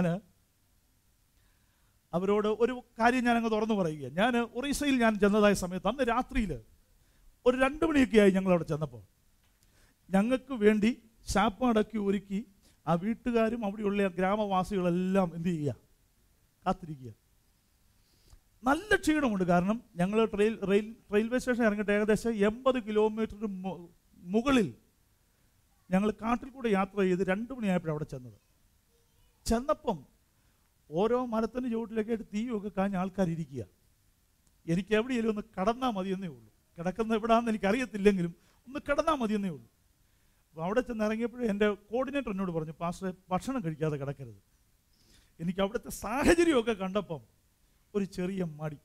അവരോട് ഒരു കാര്യം ഞാനങ്ങ് തുറന്നു പറയുക. ഞാൻ ഒറീസയിൽ ഞാൻ ചെന്നതായ സമയത്ത് അന്ന് രാത്രിയിൽ ഒരു രണ്ട് മണിയൊക്കെയായി ഞങ്ങൾ അവിടെ ചെന്നപ്പോൾ ഞങ്ങൾക്ക് വേണ്ടി ശാപ്പടക്കി ഒരുക്കി ആ വീട്ടുകാരും അവിടെയുള്ള ഗ്രാമവാസികളെല്ലാം എന്ത് ചെയ്യുക, കാത്തിരിക്കുക. നല്ല ക്ഷീണമുണ്ട്. കാരണം ഞങ്ങൾ ട്രെയിൽ റെയിൽ റെയിൽവേ സ്റ്റേഷൻ ഇറങ്ങിയിട്ട് ഏകദേശം എൺപത് കിലോമീറ്റർ മുകളിൽ ഞങ്ങൾ കാട്ടിൽ കൂടെ യാത്ര ചെയ്ത് രണ്ട് മണിയായപ്പോഴാണ് അവിടെ ചെന്നത്. ചെന്നപ്പം ഓരോ മരത്തിൻ്റെ ചുവട്ടിലേക്കായിട്ട് തീയൊക്കെ കാഞ്ഞ ആൾക്കാരിയ്ക്കുക. എനിക്ക് എവിടെയെങ്കിലും ഒന്ന് കടന്നാൽ മതിയെന്നേ ഉള്ളൂ. കിടക്കുന്ന എവിടാന്ന് എനിക്കറിയത്തില്ലെങ്കിലും ഒന്ന് കിടന്നാൽ മതിയെന്നേ ഉള്ളൂ. അപ്പോൾ അവിടെ ചെന്ന് ഇറങ്ങിയപ്പോഴും എൻ്റെ കോർഡിനേറ്റർ എന്നോട് പറഞ്ഞു, പാസ്റ്ററെ ഭക്ഷണം കഴിക്കാതെ കിടക്കരുത്. എനിക്ക് അവിടുത്തെ സാഹചര്യമൊക്കെ കണ്ടപ്പം ഒരു ചെറിയ മടി.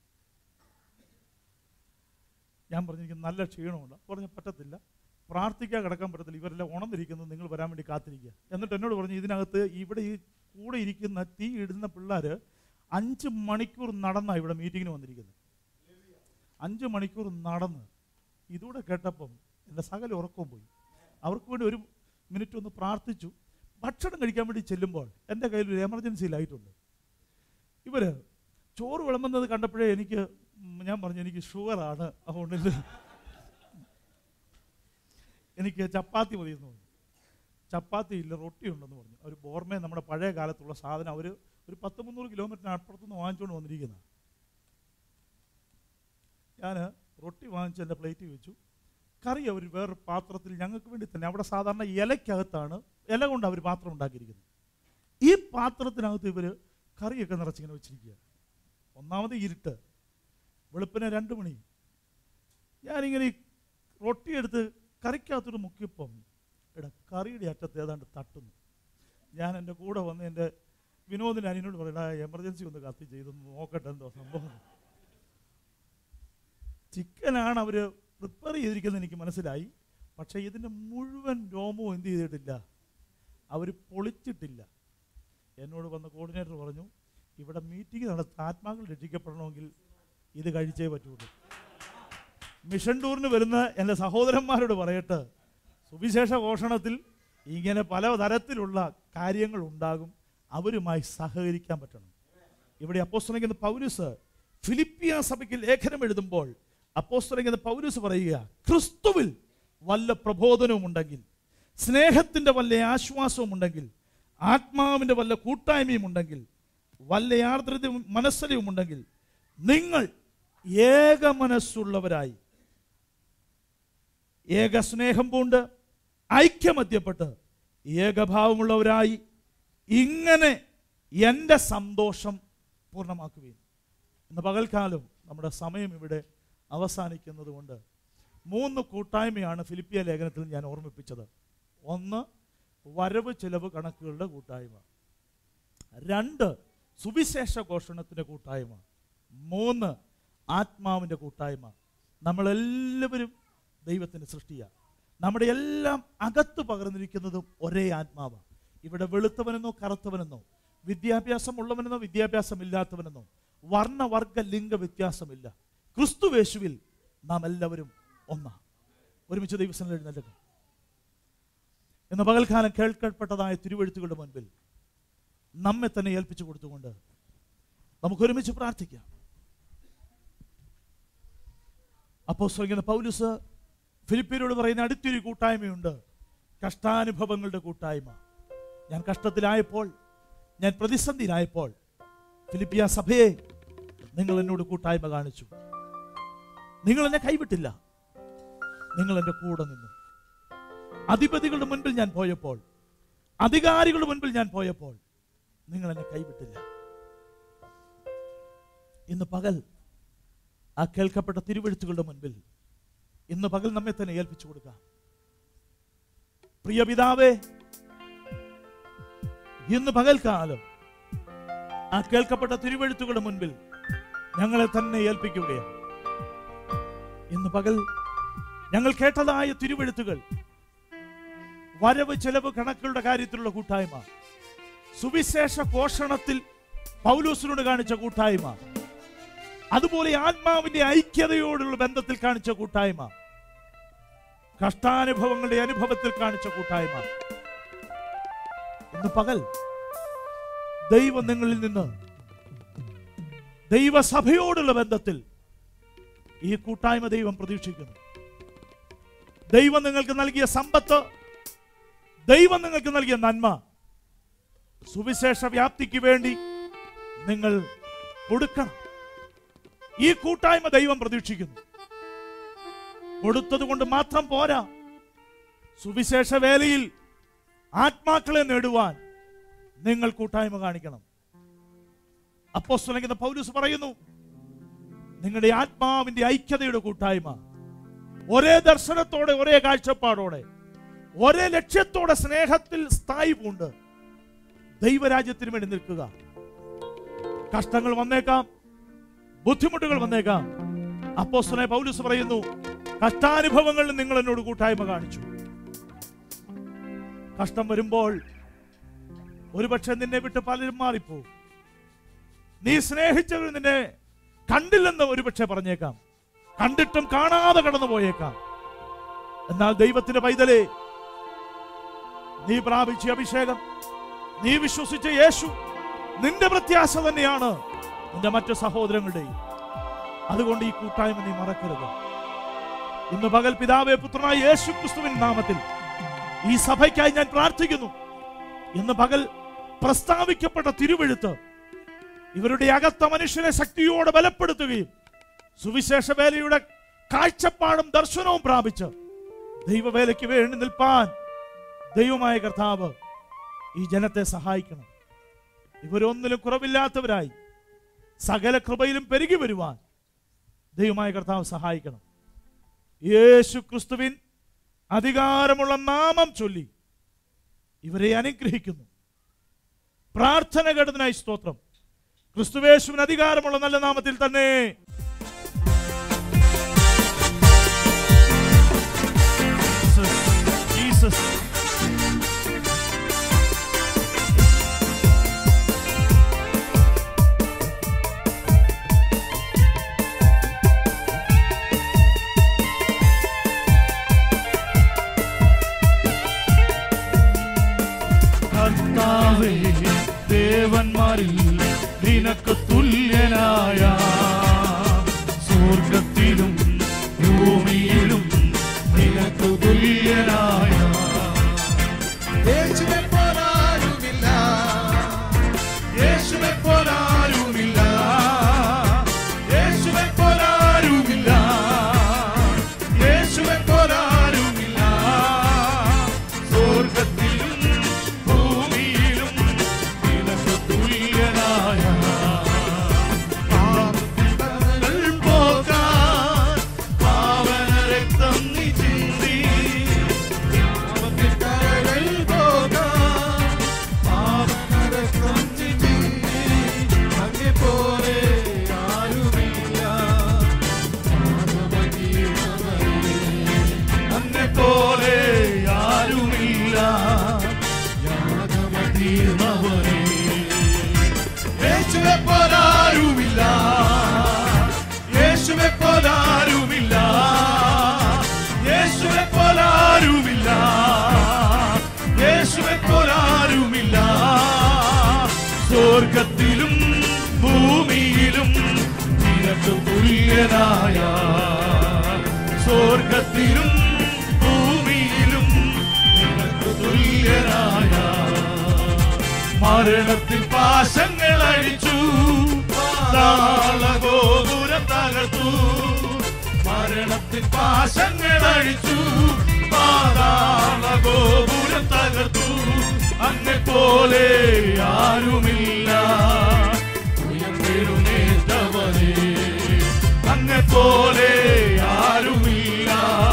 ഞാൻ പറഞ്ഞു എനിക്ക് നല്ല ക്ഷീണമുണ്ട്. പറഞ്ഞു പറ്റത്തില്ല, പ്രാർത്ഥിക്കാൻ കിടക്കാൻ പറ്റത്തില്ല, ഇവരെല്ലാം ഉണർന്നിരിക്കുന്നത് നിങ്ങൾ വരാൻ വേണ്ടി കാത്തിരിക്കുക. എന്നിട്ട് എന്നോട് പറഞ്ഞു, ഇതിനകത്ത് ഇവിടെ ഈ കൂടെ ഇരിക്കുന്ന തീ ഇടുന്ന പിള്ളേർ അഞ്ച് മണിക്കൂർ നടന്നാണ് ഇവിടെ മീറ്റിങ്ങിന് വന്നിരിക്കുന്നത്. അഞ്ച് മണിക്കൂർ നടന്ന്. ഇതൂടെ കേട്ടപ്പം എൻ്റെ സകല ഉറക്കവും പോയി. അവർക്ക് വേണ്ടി ഒരു മിനിറ്റ് ഒന്ന് പ്രാർത്ഥിച്ചു. ഭക്ഷണം കഴിക്കാൻ വേണ്ടി ചെല്ലുമ്പോൾ എൻ്റെ കയ്യിൽ ഒരു എമർജൻസി ലൈറ്റുണ്ട്. ഇവർ ചോറ് വിളമ്പുന്നത് കണ്ടപ്പോഴേ എനിക്ക് ഞാൻ പറഞ്ഞു എനിക്ക് ഷുഗറാണ്, അതുകൊണ്ട് എനിക്ക് ചപ്പാത്തി മതിയെന്ന് പറഞ്ഞു. ചപ്പാത്തി ഇല്ല, റൊട്ടി ഉണ്ടെന്ന് പറഞ്ഞു. അവർ ബോർമേ നമ്മുടെ പഴയ കാലത്തുള്ള സാധനം അവർ ഒരു പത്ത് മുന്നൂറ് കിലോമീറ്ററിന് അപ്പുറത്തുനിന്ന് വാങ്ങിച്ചുകൊണ്ട് വന്നിരിക്കുന്ന. ഞാൻ റൊട്ടി വാങ്ങിച്ച് എൻ്റെ പ്ലേറ്റിൽ വെച്ചു. കറി അവർ വേറൊരു പാത്രത്തിൽ ഞങ്ങൾക്ക് വേണ്ടി തന്നെ, അവിടെ സാധാരണ ഇലയ്ക്കകത്താണ്, ഇല കൊണ്ട് അവർ പാത്രം ഉണ്ടാക്കിയിരിക്കുന്നത്. ഈ പാത്രത്തിനകത്ത് ഇവർ കറിയൊക്കെ നിറച്ചിങ്ങനെ വെച്ചിരിക്കുക. ഒന്നാമത് ഇരുട്ട്, വെളുപ്പിനെ രണ്ട് മണി. ഞാനിങ്ങനെ റൊട്ടിയെടുത്ത് കറിക്കകത്തോട്ട് മുക്കിയപ്പം എടാ കറിയുടെ അറ്റത്ത് ഏതാണ്ട് തട്ടുന്നു. ഞാൻ എൻ്റെ കൂടെ വന്ന് എൻ്റെ വിനോദിന് അനിയനോട് പറയടാ എമർജൻസി ഒന്ന് കത്തി ചെയ്തൊന്ന് നോക്കട്ടെ എന്തോ സംഭവം. ചിക്കനാണ് അവർ പ്രിപ്പയർ ചെയ്തിരിക്കുന്നത് എനിക്ക് മനസ്സിലായി. പക്ഷേ ഇതിൻ്റെ മുഴുവൻ രോമവും എന്ത് ചെയ്തിട്ടില്ല, അവർ പൊളിച്ചിട്ടില്ല. എന്നോട് വന്ന കോർഡിനേറ്റർ പറഞ്ഞു, ഇവിടെ മീറ്റിംഗ് നടത്തി ആത്മാക്കൾ രക്ഷിക്കപ്പെടണമെങ്കിൽ ഇത് കഴിച്ചേ പറ്റുള്ളൂ. മിഷൻ ടൂറിന് വരുന്ന എൻ്റെ സഹോദരന്മാരോട് പറയട്ടെ, സുവിശേഷ ഘോഷണത്തിൽ ഇങ്ങനെ പല തരത്തിലുള്ള കാര്യങ്ങൾ ഉണ്ടാകും, അവരുമായി സഹകരിക്കാൻ പറ്റണം. ഇവിടെ അപ്പോസ്തലനായ പൗലോസ് ഫിലിപ്പിയ സഭയ്ക്ക് ലേഖനം എഴുതുമ്പോൾ അപ്പോസ്തലനായ പൗലോസ് പറയുക, ക്രിസ്തുവിൽ വല്ല പ്രബോധനവും ഉണ്ടെങ്കിൽ, സ്നേഹത്തിൻ്റെ വല്ല ആശ്വാസവും ഉണ്ടെങ്കിൽ, ആത്മാവിൻ്റെ വല്ല കൂട്ടായ്മയും ഉണ്ടെങ്കിൽ, വല്ല ആർദ്രതയും മനസ്സലിവും ഉണ്ടെങ്കിൽ, നിങ്ങൾ ഏക മനസ്സുള്ളവരായി ഏക സ്നേഹം പൂണ്ട് ഐക്യമത്യപ്പെട്ട് ഏകഭാവമുള്ളവരായി ഇങ്ങനെ എൻ്റെ സന്തോഷം പൂർണ്ണമാക്കുകയും. ഇന്ന് പകൽക്കാലം നമ്മുടെ സമയം ഇവിടെ അവസാനിക്കുന്നത് കൊണ്ട് മൂന്ന് കൂട്ടായ്മയാണ് ഫിലിപ്പിയ ലേഖനത്തിൽ ഞാൻ ഓർമ്മിപ്പിച്ചത്. ഒന്ന്, വരവ് ചെലവ് കണക്കുകളുടെ കൂട്ടായ്മ. രണ്ട്, സുവിശേഷ ഘോഷണത്തിൻ്റെ കൂട്ടായ്മ. മൂന്ന്, ആത്മാവിൻ്റെ കൂട്ടായ്മ. നമ്മളെല്ലാവരും ദൈവത്തിൻ്റെ സൃഷ്ടിയാണ്. നമ്മുടെ എല്ലാം അകത്ത് പകർന്നിരിക്കുന്നതും ഒരേ ആത്മാവാണ്. ഇവിടെ വെളുത്തവനെന്നോ കറുത്തവനെന്നോ, വിദ്യാഭ്യാസം ഉള്ളവനെന്നോ വിദ്യാഭ്യാസം ഇല്ലാത്തവനെന്നോ, വർണ്ണവർഗ ലിംഗ വ്യത്യാസമില്ല. ക്രിസ്തുവേശുവിൽ നാം എല്ലാവരും ഒന്നാണ്. ഒരുമിച്ച് ദൈവസന്നിധിയിൽ എഴുന്നേൽക്കാം. ഇന്ന് പകൽക്കാലം കേൾക്കപ്പെട്ടതായ തിരുവെഴുത്തുകളുടെ മുൻപിൽ നമ്മെ തന്നെ ഏൽപ്പിച്ചു കൊടുത്തുകൊണ്ട് നമുക്കൊരുമിച്ച് പ്രാർത്ഥിക്കാം. അപ്പോസ്തലനായ പൗലോസ് ഫിലിപ്പിയരോട് പറയുന്ന അടുത്തൊരു കൂട്ടായ്മയുണ്ട്, കഷ്ടാനുഭവങ്ങളുടെ കൂട്ടായ്മ. ഞാൻ കഷ്ടത്തിലായപ്പോൾ, ഞാൻ പ്രതിസന്ധിയിലായപ്പോൾ ഫിലിപ്പിയ സഭയെ നിങ്ങൾ എന്നോട് കൂട്ടായ്മ കാണിച്ചു. നിങ്ങൾ എന്നെ കൈവിട്ടില്ല, നിങ്ങൾ എൻ്റെ കൂടെ നിന്നു. അധിപതികളുടെ മുൻപിൽ ഞാൻ പോയപ്പോൾ, അധികാരികളുടെ മുൻപിൽ ഞാൻ പോയപ്പോൾ നിങ്ങൾ എന്നെ കൈവിട്ടില്ല. ഇന്ന് പകൽ ആ കേൾക്കപ്പെട്ട തിരുവെഴുത്തുകളുടെ മുൻപിൽ ഇന്ന് പകൽ നമ്മെ തന്നെ ഏൽപ്പിച്ചു കൊടുക്കാം. പ്രിയ പിതാവേ, ഇന്ന് പകൽക്കാലം ആ കേൾക്കപ്പെട്ട തിരുവെഴുത്തുകളുടെ മുൻപിൽ ഞങ്ങളെ തന്നെ ഏൽപ്പിക്കുകയാണ്. ഇന്ന് പകൽ ഞങ്ങൾ കേട്ടതായ തിരുവെഴുത്തുകൾ, വരവ് ചെലവ് കണക്കുകളുടെ കാര്യത്തിലുള്ള കൂട്ടായ്മ, സുവിശേഷ പോഷണത്തിൽ പൗലോസിനോട് കാണിച്ച കൂട്ടായ്മ, അതുപോലെ ആത്മാവിന്റെ ഐക്യതയോടുള്ള ബന്ധത്തിൽ കാണിച്ച കൂട്ടായ്മ, കഷ്ടാനുഭവങ്ങളുടെ അനുഭവത്തിൽ കാണിച്ച കൂട്ടായ്മ, ഇന്ന് പകൽ ദൈവം നിങ്ങളിൽ നിന്ന് ദൈവസഭയോടുള്ള ബന്ധത്തിൽ ഈ കൂട്ടായ്മ ദൈവം പ്രതീക്ഷിക്കുന്നു. ദൈവം നിങ്ങൾക്ക് നൽകിയ സമ്പത്ത്, ദൈവം നിങ്ങൾക്ക് നൽകിയ നന്മ, സുവിശേഷ വ്യാപ്തിക്ക് വേണ്ടി നിങ്ങൾ കൊടുക്കണം. ഈ കൂട്ടായ്മ ദൈവം പ്രതീക്ഷിക്കുന്നു. കൊടുത്തത് കൊണ്ട് മാത്രം പോരാ, സുവിശേഷ വേലയിൽ ആത്മാക്കളെ നേടുവാൻ നിങ്ങൾ കൂട്ടായ്മ കാണിക്കണം. അപ്പോസ്തലനായ പൗലോസ് പറയുന്നു, നിങ്ങളുടെ ആത്മാവിന്റെ ഐക്യതയുടെ കൂട്ടായ്മ, ഒരേ ദർശനത്തോടെ, ഒരേ കാഴ്ചപ്പാടോടെ, ഒരേ ലക്ഷ്യത്തോടെ സ്നേഹത്തിൽ സ്ഥായി പൂണ്ട് ദൈവരാജ്യത്തിന് വേണ്ടി നിൽക്കുക. കഷ്ടങ്ങൾ വന്നേക്കാം, ബുദ്ധിമുട്ടുകൾ വന്നേക്കാം. അപ്പോസ്തലനായ പൗലോസ് പറയുന്നു, കഷ്ടാനുഭവങ്ങളിൽ നിങ്ങൾ എന്നോട് കൂട്ടായ്മ കാണിച്ചു. കഷ്ടം വരുമ്പോൾ ഒരുപക്ഷെ നിന്നെ വിട്ട് പലരും മാറിപ്പോകും. നീ സ്നേഹിച്ചവർ നിന്നെ കണ്ടില്ലെന്ന് ഒരുപക്ഷെ പറഞ്ഞേക്കാം, കണ്ടിട്ടും കാണാതെ കടന്നു പോയേക്കാം. എന്നാൽ ദൈവത്തിന്റെ പൈതലേ, നീ പ്രാപിച്ച അഭിഷേകം, നീ വിശ്വസിച്ച യേശു നിന്റെ പ്രത്യാശ തന്നെയാണ് നിന്റെ മറ്റു സഹോദരങ്ങളുടെയും. അതുകൊണ്ട് ഈ കൂട്ടായ്മ നീ മറക്കരുത്. ഇന്ന് പകൽ പിതാവേ, പുത്രനായ യേശു ക്രിസ്തുവിൻ നാമത്തിൽ ഈ സഭയ്ക്കായി ഞാൻ പ്രാർത്ഥിക്കുന്നു. ഇന്ന് പകൽ പ്രസ്താവിക്കപ്പെട്ട തിരുവെഴുത്ത് ഇവരുടെ അകത്ത മനുഷ്യനെ ശക്തിയോടെ ബലപ്പെടുത്തുകയും സുവിശേഷ വേലയുടെ കാഴ്ചപ്പാടും ദർശനവും പ്രാപിച്ച് ദൈവവേലയ്ക്ക് വേണ്ടി നിൽപ്പാൻ ദൈവമായ കർത്താവ് ഈ ജനത്തെ സഹായിക്കണം. ഇവരൊന്നിലും കുറവില്ലാത്തവരായി സകല കൃപയിലും പെരുകി വരുവാൻ ദൈവമായ കർത്താവ് സഹായിക്കണം. യേശു ക്രിസ്തുവിൻ അധികാരമുള്ള നാമം ചൊല്ലി ഇവരെ അനുഗ്രഹിക്കുന്നു. പ്രാർത്ഥന കേട്ടതിനായി സ്തോത്രം. ക്രിസ്തുവേശുവിന് അധികാരമുള്ള നല്ല നാമത്തിൽ തന്നെ. ജീസസ് ദേവന്മാരിൽ നിനക്ക് തുല്യനായ, സ്വർഗത്തിലും ഭൂമിയിലും നിനക്ക് തുല്യനായ, യേശുവെ പോലാരുമില്ല, യേശുവെ പോലാരുമില്ല, യേശുവെ പോലാരുമില്ല, യേശുവെ പോലാരുമില്ല, സ്വർഗത്തിലും ഭൂമിയിലും നിനക്ക് തുല്യനായ, മരണത്തിൻ പാശങ്ങൾ അഴിച്ചു, പാതാളഗോപുരം തകർത്തു. മരണത്തിൻ പാശങ്ങൾ അഴിച്ചു, പാതാളഗോപുരം തകർത്തു. അങ്ങെ പോലെ ആരുമില്ല ഉയർത്തെഴുന്നേറ്റവനേ, അങ്ങെ പോലെ ആരുമില്ല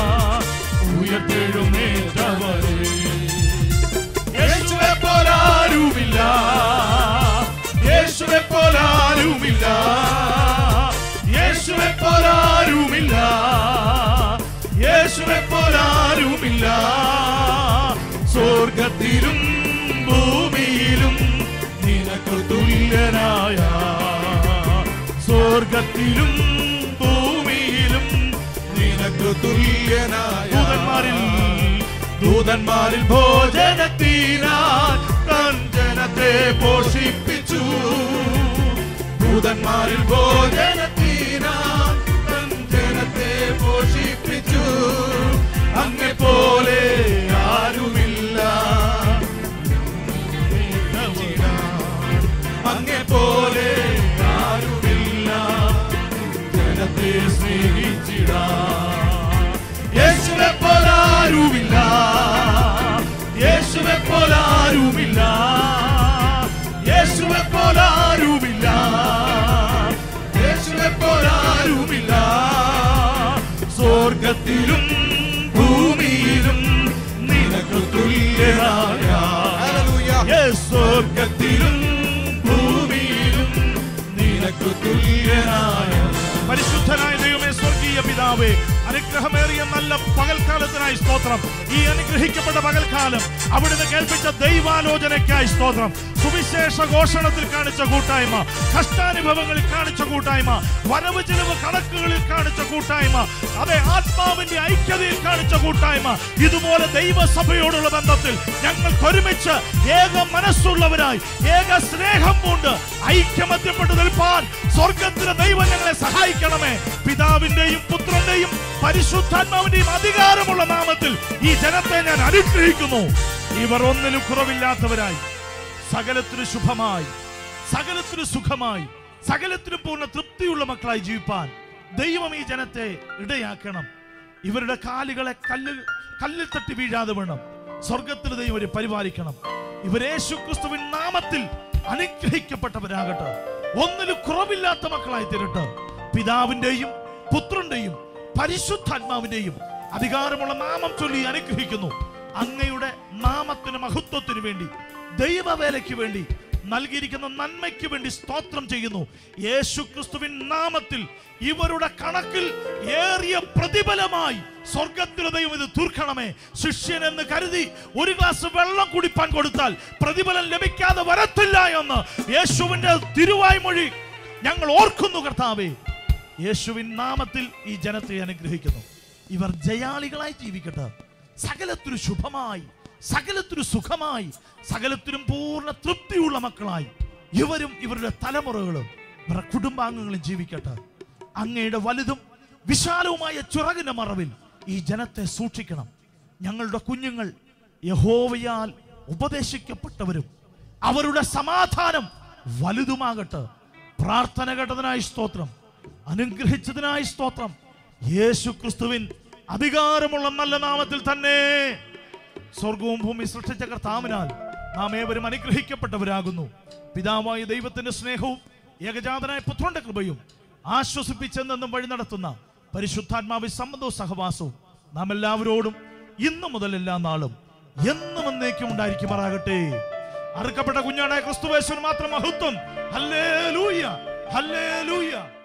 ഉയർത്തെഴുന്നേറ്റവനേ. യേശുവെ പോലാരുമില്ല, യേശുവെ പോലാരുമില്ല, യേശുവെ പോലാരുമില്ല, യേശുവെ പോലാരുമില്ല. സ്വർഗത്തിലും ഭൂമിയിലും നിനക്ക് തുല്യനായ, സ്വർഗത്തിലും ഭൂമിയിലും നിനക്ക് തുല്യനായ. ദൂതന്മാരിൽ ദൂതന്മാരിൽ ഭോജനത്തിനായി കഞ്ചനത്തെ പോഷിപ്പിച്ചു, ദൂതന്മാരിൽ ഭോജനത്തിനായി കഞ്ചനത്തെ പോഷിപ്പിച്ചു. അങ്ങെ പോലെ ആരുമില്ല, അങ്ങെ പോലെ ആരുമില്ല ജനത്തെ സ്നേഹിച്ചിടാൻ. യേശുവെ പോലാരുമില്ല, യേശുവെ പോലാരുമില്ല, യേശുവെ പോലാരുമില്ല, യേശുവെ പോലാരുമില്ല. സ്വർഗത്തിലും ഭൂമിയിലും നിനക്ക് തുല്യനായ, സ്വർഗത്തിലും ഭൂമിയിലും നിനക്ക് തുല്യനായ. പരിശുദ്ധനായ ദൈവമേ, സ്വർഗീയ പിതാവേ, അനുഗ്രഹമേറിയ നല്ല പകൽക്കാലത്തിനായി സ്തോത്രം. ഈ അനുഗ്രഹിക്കപ്പെട്ട പകൽക്കാലം അവിടുന്ന് കേൾപ്പിച്ച ദൈവാലോചനയ്ക്കായി സ്തോത്രം. സുവിശേഷ ഘോഷണത്തിൽ കാണിച്ച കൂട്ടായ്മ, കഷ്ടാനുഭവങ്ങളിൽ കാണിച്ച കൂട്ടായ്മ, വരവ് ചെലവ് കണക്കുകളിൽ കാണിച്ച കൂട്ടായ്മ, അതെ ആത്മാവിന്റെ ഐക്യതയിൽ കാണിച്ച കൂട്ടായ്മ, ഇതുപോലെ ദൈവസഭയോടുള്ള ബന്ധത്തിൽ ഞങ്ങൾക്ക് ഒരുമിച്ച് ഏക മനസ്സുള്ളവരായി ഏക സ്നേഹം കൊണ്ട് ഐക്യമത്യപ്പെട്ട് നിൽപ്പാൻ സ്വർഗത്തിലെ ദൈവം ഞങ്ങളെ സഹായിക്കണമേ. പിതാവിന്റെയും പുത്രന്റെയും പരിശുദ്ധാത്മാവിന്റെയും അധികാരമുള്ള നാമത്തിൽ ഈ ജനത്തെ ഞാൻ അനുഗ്രഹിക്കുന്നു. ഇവർ ഒന്നിലും കുറവില്ലാത്തവരായി, സകലത്തിനു ശുഭമായി, സകലത്തിനു സുഖമായി, സകലത്തിനും പൂർണ്ണ തൃപ്തിയുള്ള മക്കളായി ജീവിപ്പാൻ ദൈവം ഈ ജനത്തെ ഇടയാക്കണം. ഇവരുടെ കാലുകളെ കല്ലിൽ കല്ലിൽ തട്ടി വീഴാതെ വേണം സ്വർഗത്തിൽ ദൈവം ഇവരെ പരിപാലിക്കണം. ഇവർ യേശുക്രിസ്തുവിൻ നാമത്തിൽ അനുഗ്രഹിക്കപ്പെട്ടവരാകട്ടെ, ഒന്നിലും കുറവില്ലാത്ത മക്കളായി തീരട്ടെ. പിതാവിന്റെയും പുത്രന്റെയും പരിശുദ്ധാത്മാവിന്റെയും അധികാരമുള്ള നാമം ചൊല്ലി അനുഗ്രഹിക്കുന്നു. അങ്ങയുടെ നാമത്തിന് മഹത്വത്തിന് വേണ്ടി, ദൈവവേലയ്ക്ക് വേണ്ടി, നൽകിയിരിക്കുന്ന നന്മയ്ക്ക് വേണ്ടി സ്തോത്രം ചെയ്യുന്നു. യേശുക്രിസ്തുവിൻ നാമത്തിൽ ഇവരുടെ കണക്കിൽ ഏറിയ പ്രതിഫലമായി സ്വർഗത്തിലെ ദൈവം ഇത് തീർക്കണമേ. ശിഷ്യൻ എന്ന് കരുതി ഒരു ഗ്ലാസ് വെള്ളം കുടിപ്പാൻ കൊടുത്താൽ പ്രതിഫലം ലഭിക്കാതെ വരത്തില്ല എന്ന് യേശുവിന്റെ തിരുവായ്മൊഴി ഞങ്ങൾ ഓർക്കുന്നു. കർത്താവേ, യേശുവിൻ നാമത്തിൽ ഈ ജനത്തെ അനുഗ്രഹിക്കുന്നു. ഇവർ ജയാളികളായി ജീവിക്കട്ടെ, സകലത്തിനു ശുഭമായി, സകലത്തിനു സുഖമായി, സകലത്തിനും പൂർണ്ണ തൃപ്തിയുള്ള മക്കളായി ഇവരും ഇവരുടെ തലമുറകളും ഇവരുടെ കുടുംബാംഗങ്ങളും ജീവിക്കട്ടെ. അങ്ങയുടെ വലുതും വിശാലവുമായ ചിറകിന്റെ മറവിൽ ഈ ജനത്തെ സൂക്ഷിക്കണം. ഞങ്ങളുടെ കുഞ്ഞുങ്ങൾ യഹോവയാൽ ഉപദേശിക്കപ്പെട്ടവരും അവരുടെ സമാധാനം വലുതുമാകട്ടെ. പ്രാർത്ഥന കേട്ടതിനായി സ്തോത്രം, അനുഗ്രഹിച്ചതിനായി സ്തോത്രം. യേശു ക്രിസ്തുവിൻ അധികാരമുള്ള നല്ല നാമത്തിൽ തന്നെ സ്വർഗവും ഭൂമി സൃഷ്ടിച്ച കർത്താവിനാൽ നാം ഏവരും അനുഗ്രഹിക്കപ്പെട്ടവരാകുന്നു. പിതാവായ ദൈവത്തിന്റെ സ്നേഹവും ഏകജാതനായ പുത്രന്റെ കൃപയും ആശ്വസിപ്പിച്ചെന്നും വഴി നടത്തുന്ന പരിശുദ്ധാത്മാവിന്റെ സംബന്ധവും സഹവാസവും നാം എല്ലാവരോടും ഇന്നു മുതൽ എല്ലാ നാളും എന്നും എന്നേക്കും ഉണ്ടായിരിക്കുമാറാകട്ടെ. അറുക്കപ്പെട്ട കുഞ്ഞാടായ ക്രിസ്തുവേശുവിന് മാത്രം മഹത്വം. Hallelujah, hallelujah.